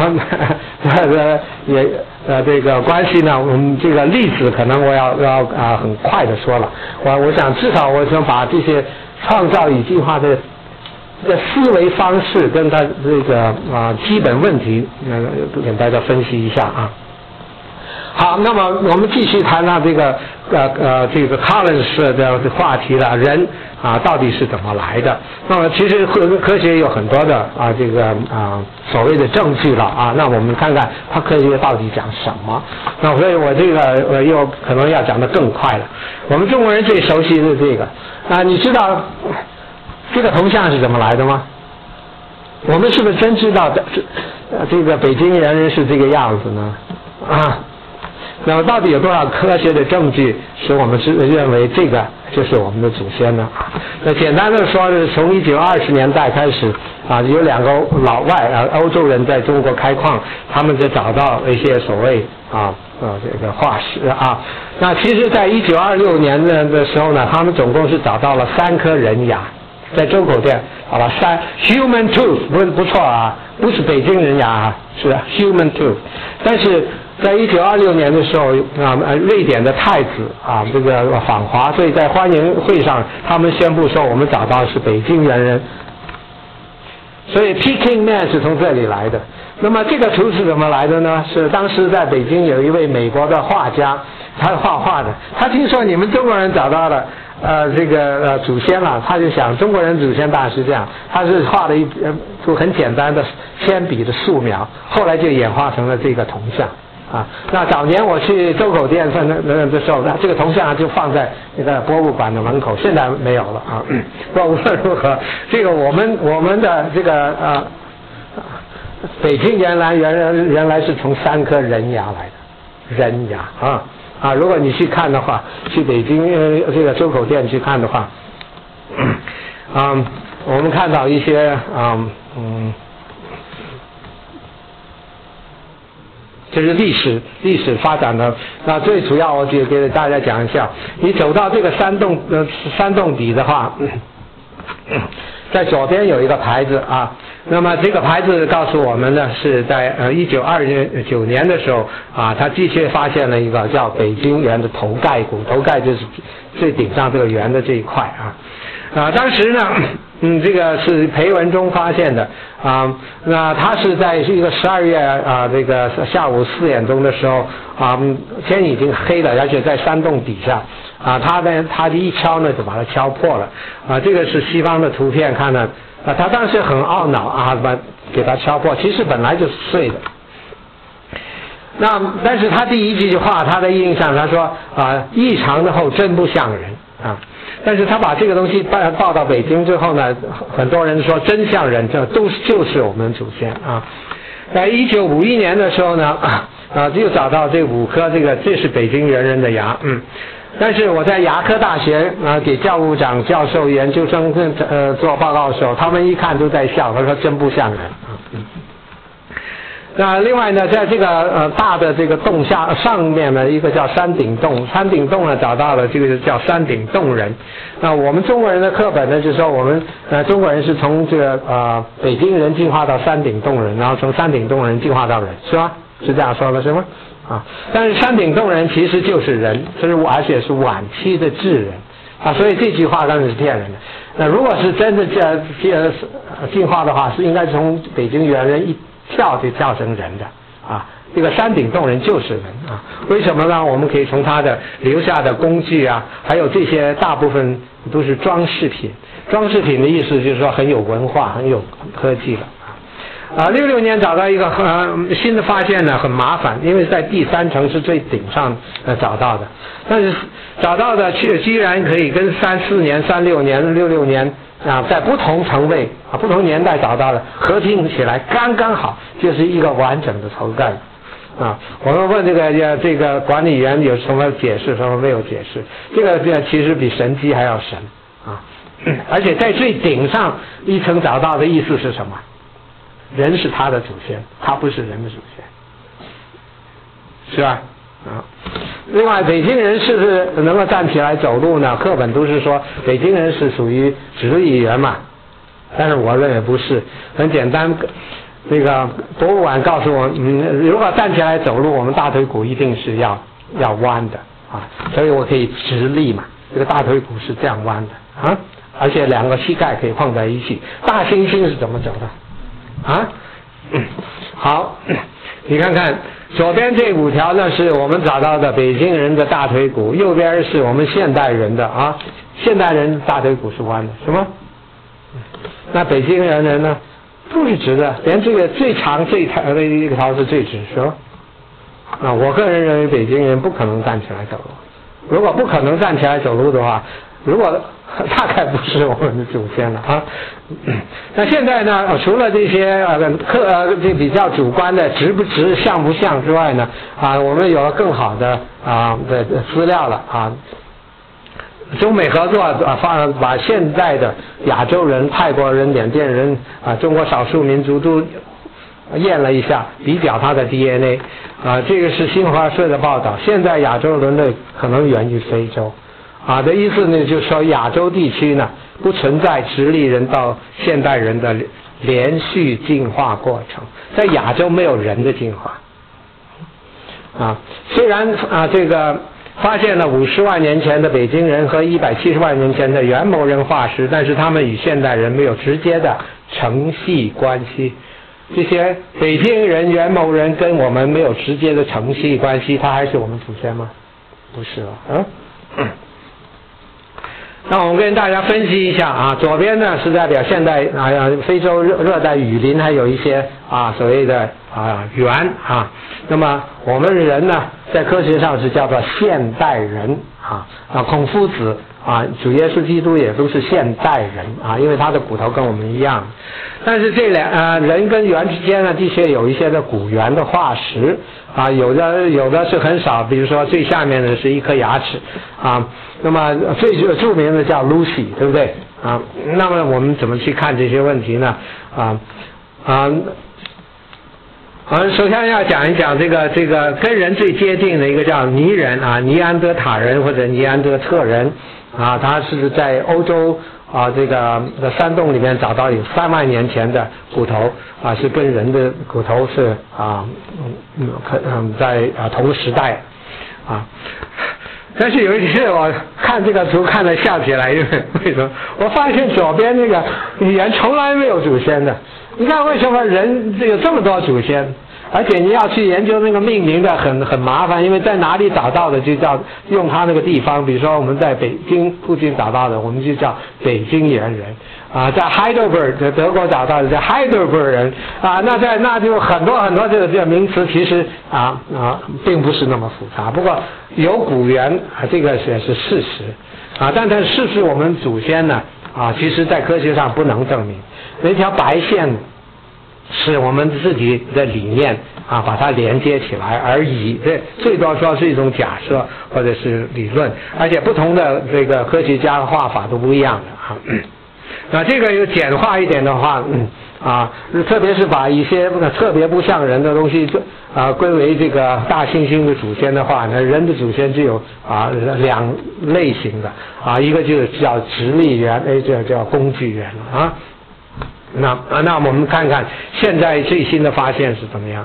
也这个关系呢，我们这个例子可能我要很快的说了。我想至少我想把这些创造与进化的思维方式跟他这个基本问题给大家分析一下好，那么我们继续谈到这个Collins 的话题了，人到底是怎么来的？那么其实科学有很多的这个所谓的证据了那我们看看它科学到底讲什么？那所以我这个又可能要讲得更快了。我们中国人最熟悉的这个你知道这个铜像是怎么来的吗？我们是不是真知道这个北京人是这个样子呢？ 那么到底有多少科学的证据使我们是认为这个就是我们的祖先呢？那简单的说是从1920年代开始啊，有2个老外欧洲人在中国开矿，他们就找到一些所谓这个化石啊。那其实在1926年的时候呢，他们总共是找到了3颗人牙，在周口店好吧，human tooth 不错啊，不是北京人牙啊，是 human tooth。但是在1926年的时候瑞典的太子这个访华，所以在欢迎会上他们宣布说我们找到是北京猿人，所以 Peking Man 是从这里来的。那么这个图是怎么来的呢？是当时在北京有一位美国的画家，他画画的，他听说你们中国人找到了这个祖先了，他就想中国人祖先大概是这样，他是画了一幅很简单的铅笔的素描，后来就演化成了这个铜像啊。那早年我去周口店的时候，那这个铜像就放在那个博物馆的门口，现在没有了啊。不过无论如何，这个我们的这个北京原来是从3颗人牙来的，人牙如果你去看的话，去北京这个周口店去看的话，我们看到一些就是历史发展的。那最主要我就给大家讲一下，你走到这个山洞底的话，在左边有一个牌子啊。那么这个牌子告诉我们呢，是在1929年的时候他的确发现了一个叫北京猿的头盖骨，头盖就是最顶上这个猿的这一块当时呢这个是裴文中发现的那他是在一个12月这个下午4点钟的时候天已经黑了，而且在山洞底下他一敲呢就把它敲破了这个是西方的图片看呢他当时很懊恼给他敲破，其实本来就是碎的。但是他第一句话，他的印象他说异常的厚，真不像人但是他把这个东西报到北京之后呢，很多人说真像人，这就是我们祖先在1951年的时候呢就找到这5颗这是北京猿人的牙但是我在牙科大学给教务长、教授、研究生做报告的时候，他们一看都在笑，他说真不像人那另外呢，在这个大的这个洞上面呢，一个叫山顶洞，山顶洞呢找到了这个叫山顶洞人。那我们中国人的课本呢，就说我们中国人是从这个北京人进化到山顶洞人，然后从山顶洞人进化到人，是吧？是这样说的，是吗？但是山顶洞人其实就是人，而且是晚期的智人所以这句话当然是骗人的。那如果是真的进化的话，是应该从北京猿人一跳就跳成人的这个山顶洞人就是人为什么呢？我们可以从他的留下的工具还有这些大部分都是装饰品。装饰品的意思就是说很有文化、很有科技的。66年找到一个新的发现呢，很麻烦，因为在第3层是最顶上找到的，但是找到的居然可以跟34年、36年、66年在不同层位不同年代找到的合并起来刚刚好，就是一个完整的头盖我们问这个管理员有什么解释，什么没有解释。这个其实比神机还要神而且在最顶上一层找到的意思是什么？人是他的祖先，他不是人的祖先，是吧？另外，北京人是不是能够站起来走路呢？课本都是说北京人是属于直立猿嘛，但是我认为不是。很简单，这个博物馆告诉我，如果站起来走路，我们大腿骨一定是要弯的所以我可以直立嘛，这个大腿骨是这样弯的而且2个膝盖可以放在一起。大猩猩是怎么走的？好，你看看左边这5条呢，是我们找到的北京人的大腿骨，右边是我们现代人的现代人大腿骨是弯的，什么？那北京人呢，都是直的，连这个最长的一条是最直，是吧？我个人认为北京人不可能站起来走路。如果不可能站起来走路的话， 如果大概不是我们的祖先了啊。那现在呢，除了这些这比较主观的值不值、像不像之外呢，我们有了更好的的资料了啊。中美合作把现在的亚洲人、泰国人、缅甸人中国少数民族都验了一下，比较他的 DNA 这个是新华社的报道。现在亚洲人类可能源于非洲的意思呢，就是说亚洲地区呢不存在直立人到现代人的连续进化过程，在亚洲没有人的进化虽然这个发现了50万年前的北京人和170万年前的元谋人化石，但是他们与现代人没有直接的承系关系。这些北京人、元谋人跟我们没有直接的承系关系，他还是我们祖先吗？不是了那我们跟大家分析一下左边呢是代表现代非洲热带雨林，还有一些所谓的猿那么我们人呢在科学上是叫做现代人孔夫子主耶稣基督也都是现代人因为他的骨头跟我们一样。但是这人跟猿之间呢，的确有一些的古猿的化石有的是很少，比如说最下面的是一颗牙齿那么最著名的叫 Lucy， 对不对那么我们怎么去看这些问题呢首先要讲一讲这个跟人最接近的一个叫尼人尼安德塔人或者尼安德特人他是在欧洲这个山洞里面找到有3万年前的骨头是跟人的骨头是在同个时代但是有一次我看这个图看得笑起来，为什么？我发现左边那个人从来没有祖先的。你看为什么人有这么多祖先？而且你要去研究那个命名的很麻烦，因为在哪里找到的就叫用他那个地方，比如说我们在北京附近找到的，我们就叫北京猿人在 Heidelberg 德国找到的叫 Heidelberg 人那就很多这个名词其实并不是那么复杂，不过有古猿这个也是事实但是不是我们祖先呢其实在科学上不能证明。那条白线是我们自己的理念把它连接起来而已，这最多说是一种假设或者是理论，而且不同的这个科学家的画法都不一样的那这个有简化一点的话特别是把一些特别不像人的东西归为这个大猩猩的祖先的话呢，人的祖先就有2类型的一个就是叫直立猿，这叫工具猿了那我们看看现在最新的发现是怎么样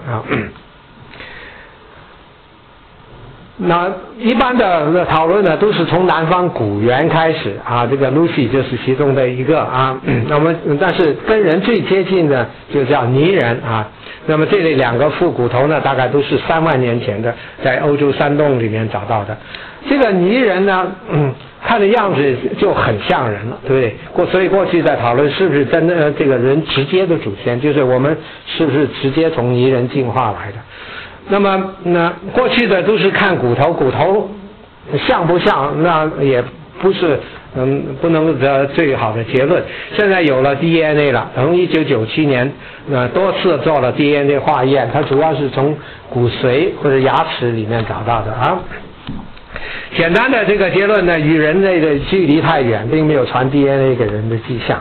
那一般的讨论呢，都是从南方古猿开始这个 Lucy 就是其中的一个那么但是跟人最接近的就叫尼人那么这类2个副骨头呢，大概都是3万年前的，在欧洲山洞里面找到的。这个尼人呢看的样子就很像人了，对不对？所以过去在讨论是不是真的这个人直接的祖先，就是我们是不是直接从尼人进化来的。那么过去的都是看骨头像不像，那也不是不能得最好的结论。现在有了 DNA 了，从1997年多次做了 DNA 化验，它主要是从骨髓或者牙齿里面找到的简单的这个结论呢，与人类的距离太远，并没有传 DNA 给人的迹象。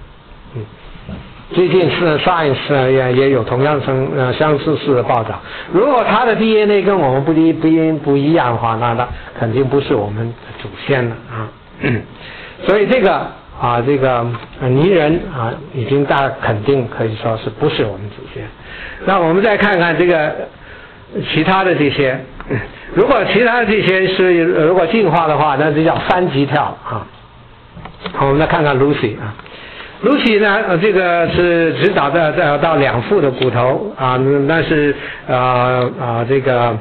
最近是 Science 也有同样相似的报道。如果他的 DNA 跟我们不一样的话，那肯定不是我们的祖先了所以这个尼人已经大家肯定可以说是不是我们祖先。那我们再看看这个其他的这些，如果其他的这些是如果进化的话，那就叫3级跳好，我们再看看 Lucy 呢，这个是只找到2副的骨头但是这个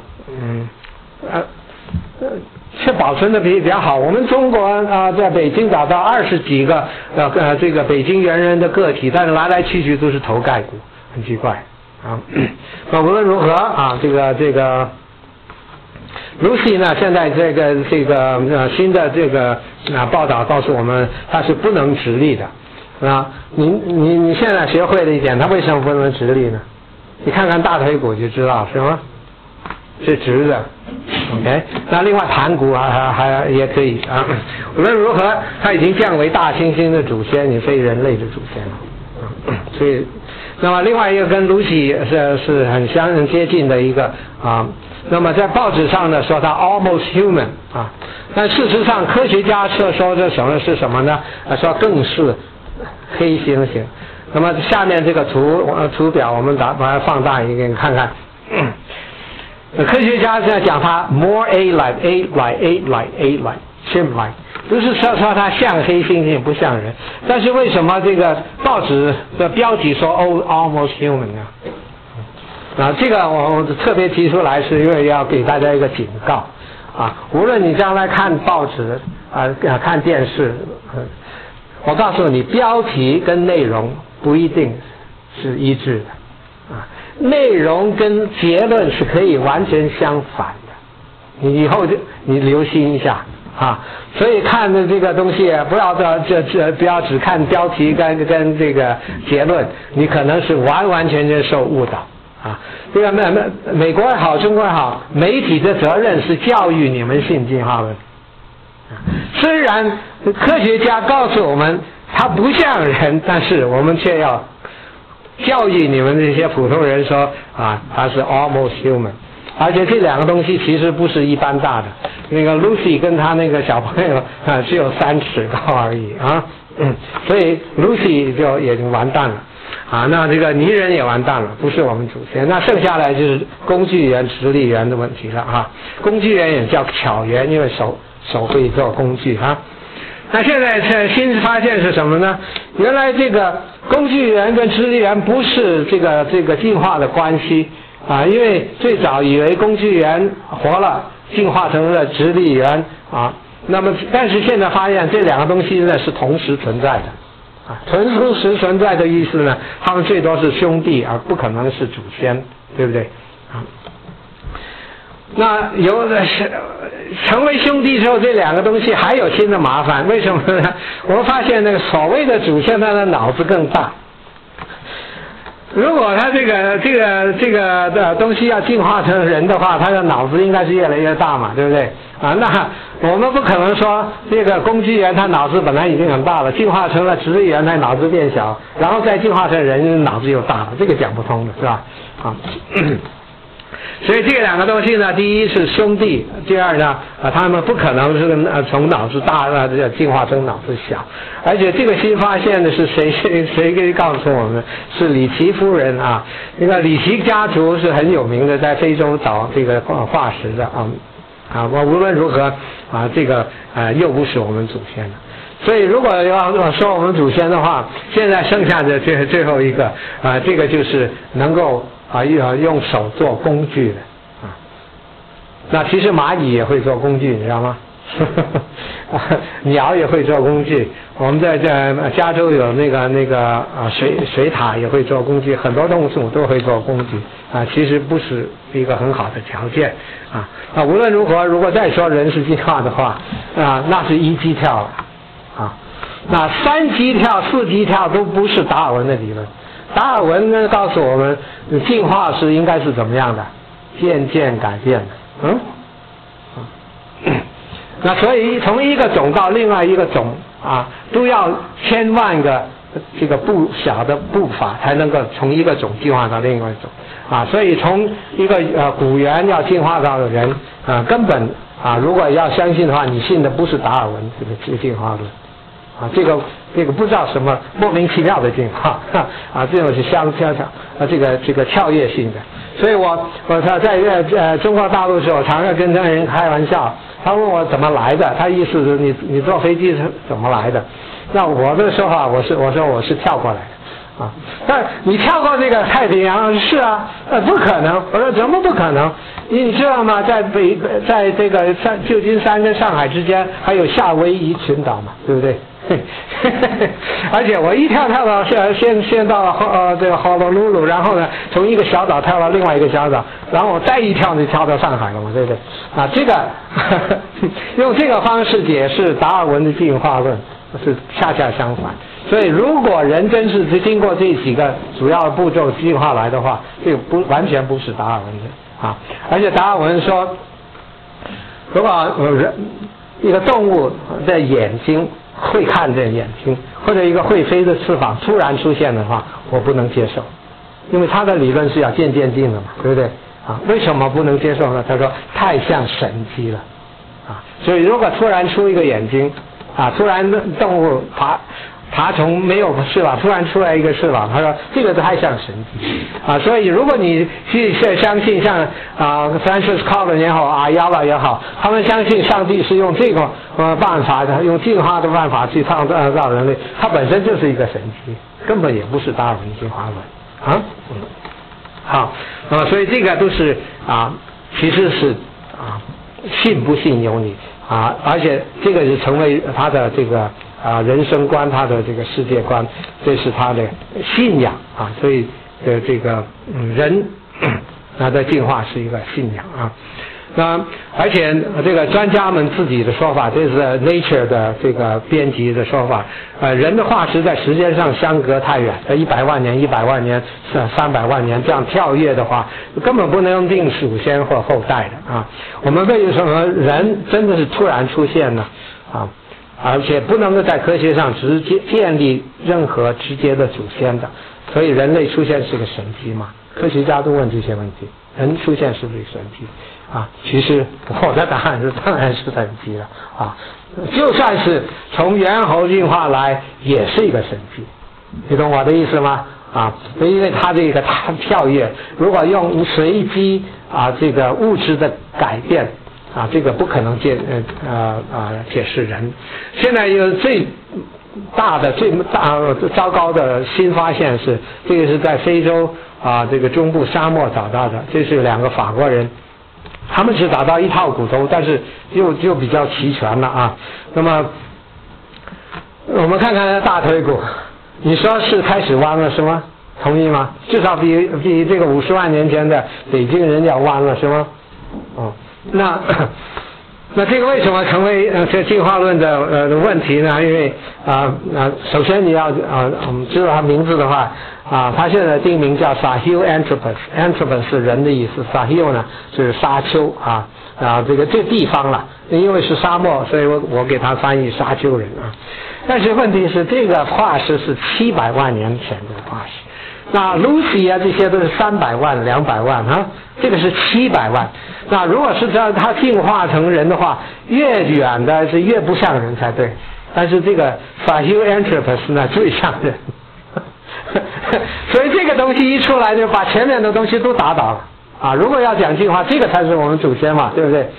却保存的比较好。我们中国在北京找到20几个这个北京猿人的个体，但是来来去去都是头盖骨，很奇怪那无论如何这个 Lucy 呢，现在这个新的这个报道告诉我们，它是不能直立的。啊，你现在学会了一点，它为什么不能直立呢？你看看大腿骨就知道，是吗？是直的 ，OK。那另外盘骨还也可以啊。无论如何，它已经降为大猩猩的祖先，你非人类的祖先了。所以，那么另外一个跟 Lucy 是很接近的一个啊。那么在报纸上呢说它 almost human 啊，但事实上科学家说这是什么呢？说更是黑猩猩。那么下面这个图表我们把它放大一个给你看看。科学家在讲它 more ape-like chimp-like， 不是说它像黑猩猩不像人，但是为什么这个报纸的标题说 almost human 呢？这个我特别提出来，是因为要给大家一个警告啊，无论你将来看报纸看电视，我告诉你，标题跟内容不一定是一致的啊。内容跟结论是可以完全相反的，你以后你留心一下啊。所以看的这个东西不要不要只看标题跟这个结论，你可能是完全受误导啊。这个美国也好，中国也好，媒体的责任是教育你们信进化论。虽然科学家告诉我们它不像人，但是我们却要教育你们这些普通人说啊，它是 almost human， 而且这两个东西其实不是一般大的。那个 Lucy 跟他那个小朋友只有3尺高而已啊，所以 Lucy 就已经完蛋了啊。那这个泥人也完蛋了，不是我们祖先。那剩下来就是工具人、直立人的问题了啊。工具人也叫巧员，因为手会做工具啊。那现在新发现是什么呢？原来这个工具人跟直立人不是这个进化的关系啊，因为最早以为工具人活了，进化成了直立人啊。那么但是现在发现这两个东西呢是同时存在的啊，同时存在的意思呢，他们最多是兄弟，而不可能是祖先，对不对啊？那成为兄弟之后，这两个东西还有新的麻烦，为什么呢？我们发现那个所谓的祖先，他的脑子更大。如果他这个的东西要进化成人的话，他的脑子应该是越来越大嘛，对不对啊？那我们不可能说这个工具人他脑子本来已经很大了，进化成了直立人，他脑子变小，然后再进化成人，脑子又大了，这个讲不通的是吧？啊。所以这两个东西呢，第一是兄弟，第二呢，他们不可能是从脑子大进化成脑子小，而且这个新发现的是谁可以告诉我们？是里奇夫人啊，那个里奇家族是很有名的，在非洲找这个化石的啊，我无论如何啊，这个又不是我们祖先的。所以如果要说我们祖先的话，现在剩下的最后一个啊，这个就是能够用手做工具的啊。那其实蚂蚁也会做工具，你知道吗？鸟也会做工具。我们在加州有那个水獭也会做工具，很多动物都会做工具啊。其实不是一个很好的条件啊。那无论如何，如果再说人是进化的话啊，那是一级跳了啊。那3级跳、4级跳都不是达尔文的理论。达尔文呢告诉我们，进化是应该是怎么样的，渐渐改变的，那所以从一个种到另外一个种啊，都要千万个这个小的步伐才能够从一个种进化到另外一种啊。所以从一个古猿要进化到人啊，根本啊，如果要相信的话，你信的不是达尔文这个进化论。啊，这个不知道什么莫名其妙的进化啊，这种是这个跳跃性的。所以我在中国大陆的时候，常常跟人开玩笑，他问我怎么来的，他意思是你坐飞机是怎么来的？那我的说法，我说我是跳过来的啊。但你跳过这个太平洋是啊，不可能。我说怎么不可能？你知道吗？在这个旧金山跟上海之间还有夏威夷群岛嘛，对不对？ 而且我一跳到先到了这个Honolulu，然后呢从一个小岛跳到另外一个小岛，然后我再一跳就跳到上海了嘛，对不对？啊，这个用这个方式解释达尔文的进化论是恰恰相反。所以如果人真是经过这几个主要步骤进化来的话，这个完全不是达尔文的啊。而且达尔文说，如果一个动物的眼睛会看的眼睛，或者一个会飞的翅膀突然出现的话，我不能接受，因为他的理论是要渐进的嘛，对不对啊？为什么不能接受呢？他说太像神迹了啊。所以如果突然出一个眼睛啊，突然动物爬虫没有翅膀，突然出来一个翅膀，他说这个太像神迹啊。所以如果你去相信像Francis Collins 也好，Ayala 也好，他们相信上帝是用这个办法的，用进化的办法去创造人类，它本身就是一个神迹，根本也不是达尔文进化论啊。好，所以这个都是其实是信不信由你啊，而且这个是成为他的这个人生观，他的这个世界观，这是他的信仰啊。所以这个人他的进化是一个信仰啊。那而且这个专家们自己的说法，这是 Nature 的这个编辑的说法，人的化石在时间上相隔太远，100万年、100万年、300万年这样跳跃的话，根本不能定祖先或后代的啊。我们为什么人真的是突然出现呢？啊，而且不能够在科学上直接建立任何直接的祖先的，所以人类出现是个神迹嘛？科学家都问这些问题，人出现是不是神迹啊？其实我的答案是当然是神迹了啊！就算是从猿猴进化来，也是一个神迹，你懂我的意思吗？啊，因为它这个跳跃，如果用随机这个物质的改变这个不可能解释人。现在有最糟糕的新发现是，这个是在非洲这个中部沙漠找到的，这是2个法国人，他们只找到一套骨头，但是就比较齐全了啊。那么我们看看大腿骨，你说是开始弯了是吗？同意吗？至少比这个50万年前的北京人要弯了是吗？那这个为什么成为这进化论的问题呢？因为首先你要我们知道他名字的话他现在定名叫 Sahelanthropus，Anthropus 是人的意思， Sahel 呢是沙丘这个地方了，因为是沙漠，所以我给他翻译沙丘人但是问题是这个化石是700万年前的化石，那 Lucy 这些都是300万、200万这个是700万。那如果是它进化成人的话，越远的是越不像人才对。但是这个 Sahelanthropus 呢最像人，所以这个东西一出来就把前面的东西都打倒了如果要讲进化，这个才是我们祖先嘛，对不对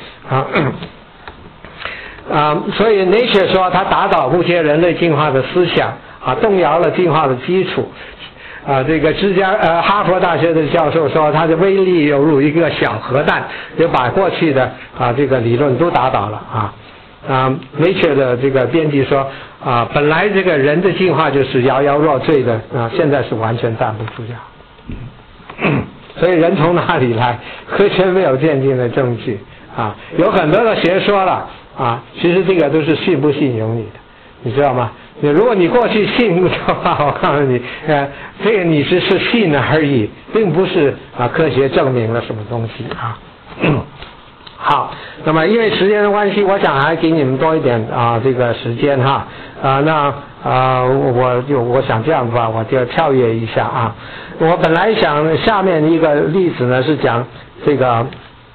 所以 Nature 说它打倒目前人类进化的思想动摇了进化的基础这个哈佛大学的教授说，它的威力犹如一个小核弹，就把过去的这个理论都打倒了Nature 的这个编辑说本来这个人的进化就是摇摇若坠的现在是完全站不住脚所以人从哪里来？科学没有渐进的证据有很多的学说了其实这个都是信不信由你的，你知道吗？如果你过去信的话，我告诉你这个你只是信而已，并不是科学证明了什么东西好，那么因为时间的关系，我想还给你们多一点这个时间那我想这样吧，我就跳跃一下我本来想下面一个例子呢是讲这个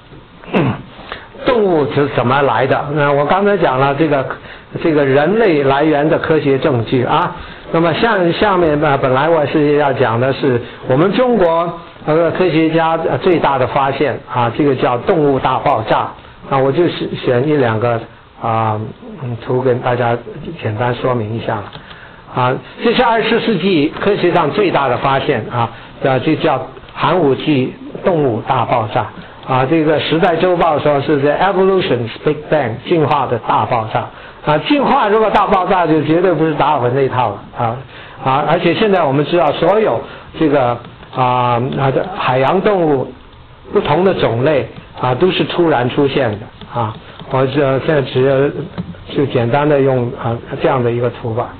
动物是怎么来的。那我刚才讲了这个人类来源的科学证据那么下面本来我是要讲的是我们中国科学家最大的发现这个叫动物大爆炸我就选1-2个图跟大家简单说明一下这是24世纪科学上最大的发现这叫寒武纪动物大爆炸这个《时代周报》说是 The Evolution's Big Bang 进化的大爆炸进化如果大爆炸就绝对不是达尔文那一套了而且现在我们知道所有这个海洋动物不同的种类都是突然出现的我现在只要就简单的用这样的一个图吧。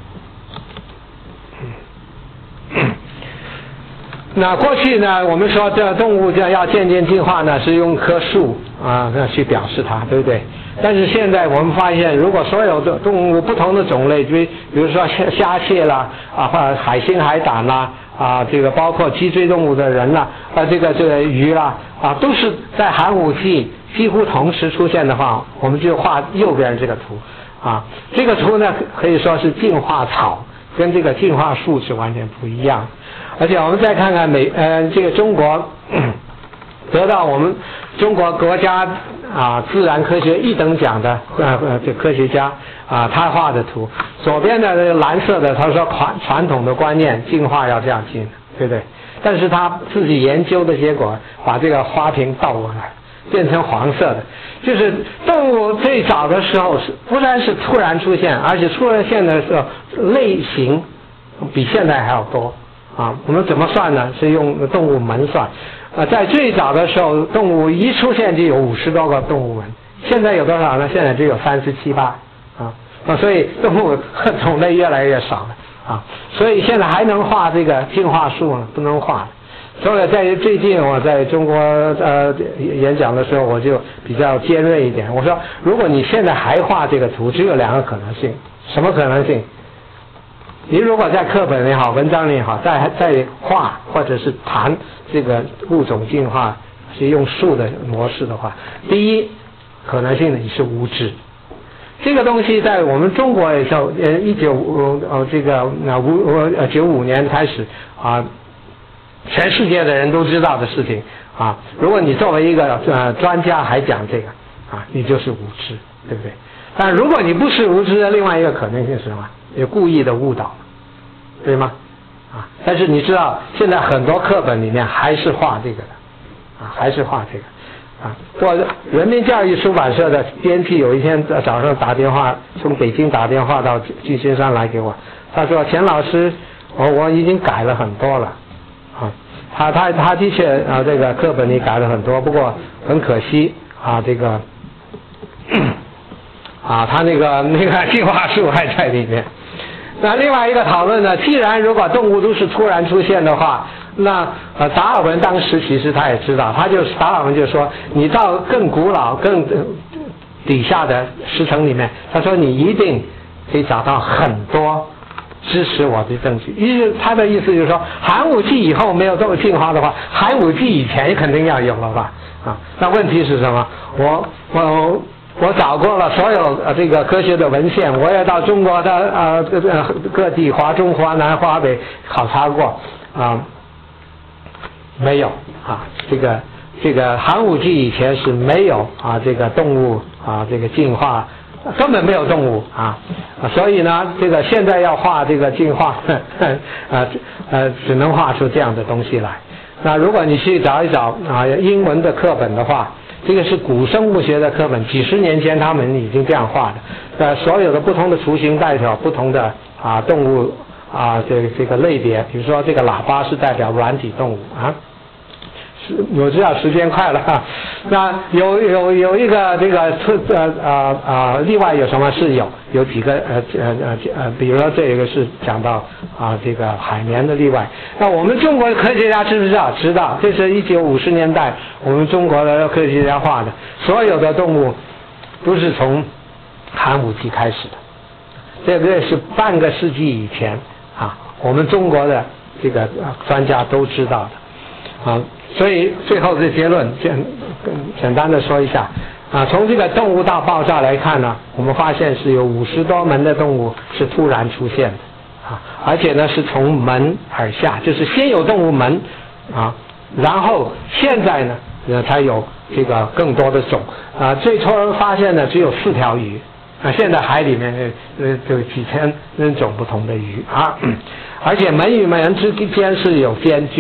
那过去呢，我们说这动物要渐渐进化呢，是用棵树去表示它，对不对？但是现在我们发现，如果所有的动物不同的种类，比如说虾蟹啦海星海胆啦这个包括脊椎动物的人啦这个鱼啦都是在寒武纪几乎同时出现的话，我们就画右边这个图这个图呢可以说是进化草，跟这个进化树是完全不一样。而且我们再看看这个中国得到我们中国国家自然科学1等奖的这科学家他画的图，左边的那个蓝色的，他说传统的观念进化要这样进，对不对？但是他自己研究的结果，把这个花瓶倒过来，变成黄色的，就是动物最早的时候不但是突然出现，而且出现的时候类型比现在还要多我们怎么算呢？是用动物门算在最早的时候，动物一出现就有50多个动物门，现在有多少呢？现在只有37、8所以动物种类越来越少了所以现在还能画这个进化树呢？不能画。所以在最近我在中国演讲的时候，我就比较尖锐一点，我说如果你现在还画这个图，只有2个可能性。什么可能性？你如果在课本也好，文章里也好，在画或者是谈这个物种进化是用树的模式的话，第一可能性你是无知。这个东西在我们中国也是95年开始全世界的人都知道的事情如果你作为一个专家还讲这个你就是无知，对不对？但如果你不是无知的，另外一个可能性是什么？有故意的误导，对吗？但是你知道现在很多课本里面还是画这个的还是画这个我人民教育出版社的编辑有一天早上打电话，从北京打电话到旧金山来给我，他说钱老师我已经改了很多了他的确这个课本里改了很多，不过很可惜这个他那个进化树还在里面。那另外一个讨论呢，既然如果动物都是突然出现的话，那达尔文当时其实他也知道，达尔文就说你到更古老更底下的石层里面，他说你一定可以找到很多支持我的证据。他的意思就是说寒武纪以后没有这么进化的话，寒武纪以前肯定要有了吧那问题是什么？我找过了所有这个科学的文献，我也到中国的各地华中华南华北考察过没有这个寒武纪以前是没有这个动物这个进化，根本没有动物所以呢这个现在要画这个进化只能画出这样的东西来。那如果你去找一找英文的课本的话，这个是古生物学的课本，几十年前他们已经这样画的所有的不同的雏形代表不同的动物这个类别，比如说这个喇叭是代表软体动物我知道时间快了那有一个这个例外有什么？是有几个比如说这一个是讲到这个海绵的例外。那我们中国科学家知不知道？知道，这是1950年代我们中国的科学家画的，所有的动物都是从寒武纪开始的，这个是半个世纪以前我们中国的这个专家都知道的所以最后的结论简单的说一下从这个动物大爆炸来看呢，我们发现是有50多门的动物是突然出现的而且呢是从门而下，就是先有动物门然后现在呢才有这个更多的种最初发现的只有4条鱼现在海里面有几千种不同的鱼而且门与门之间是有间距的，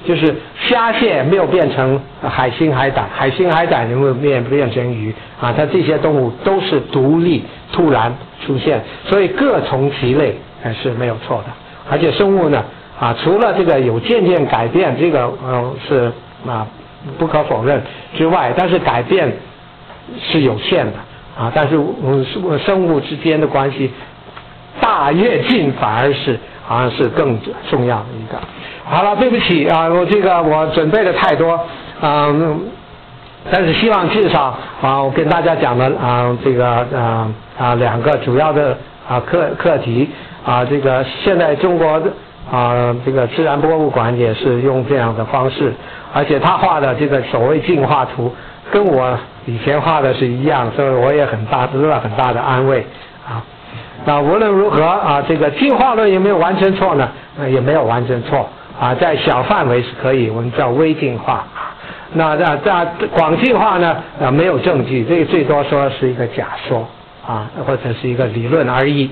就是虾蟹没有变成海星海胆，海星海胆有没有变成鱼啊？它这些动物都是独立突然出现，所以各从其类是没有错的。而且生物呢除了这个有渐渐改变，这个是不可否认之外，但是改变是有限的但是生物之间的关系大跃进反而是好像是更重要的一个。好了，对不起我准备的太多但是希望至少我跟大家讲了两个主要的课题这个现在中国的这个自然博物馆也是用这样的方式，而且他画的这个所谓进化图跟我以前画的是一样，所以我也得到很大的安慰那无论如何这个进化论有没有完全错呢？也没有完全错在小范围是可以，我们叫微进化那广进化呢没有证据，这个最多说是一个假说或者是一个理论而已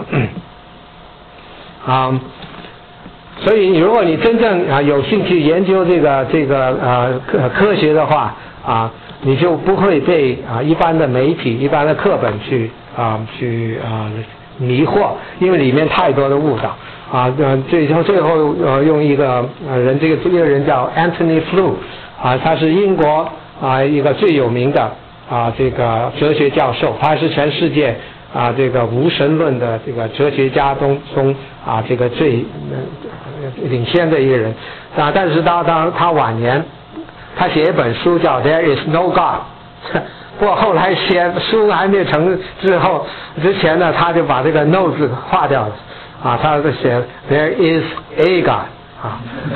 所以如果你真正有兴趣研究这个科学的话你就不会被一般的媒体一般的课本去迷惑，因为里面太多的误导最后用一个人，这个人叫 Anthony Flew他是英国一个最有名的这个哲学教授，他是全世界这个无神论的这个哲学家中这个最领先的一个人但是当他晚年他写一本书叫 There is no God 不过后来写书还没成之前呢，他就把这个 no 字划掉了他就写 There is a God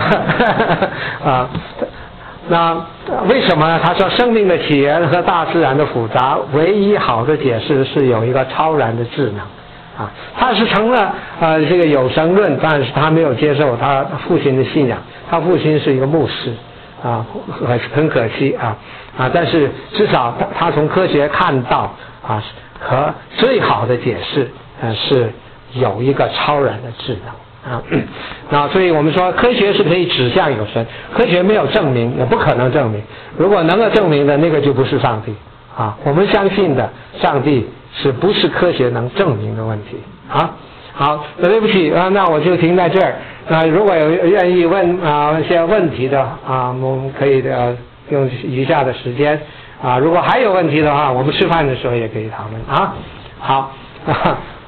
那为什么呢？他说生命的起源和大自然的复杂，唯一好的解释是有一个超然的智能他是成了这个有神论，但是他没有接受他父亲的信仰，他父亲是一个牧师很可惜但是至少他从科学看到和最好的解释是有一个超然的智能那所以我们说科学是可以指向有神，科学没有证明，也不可能证明，如果能够证明的那个就不是上帝我们相信的上帝是不是科学能证明的问题好，对不起那我就停在这儿如果有愿意问一些问题的我们可以用余下的时间如果还有问题的话，我们吃饭的时候也可以讨论好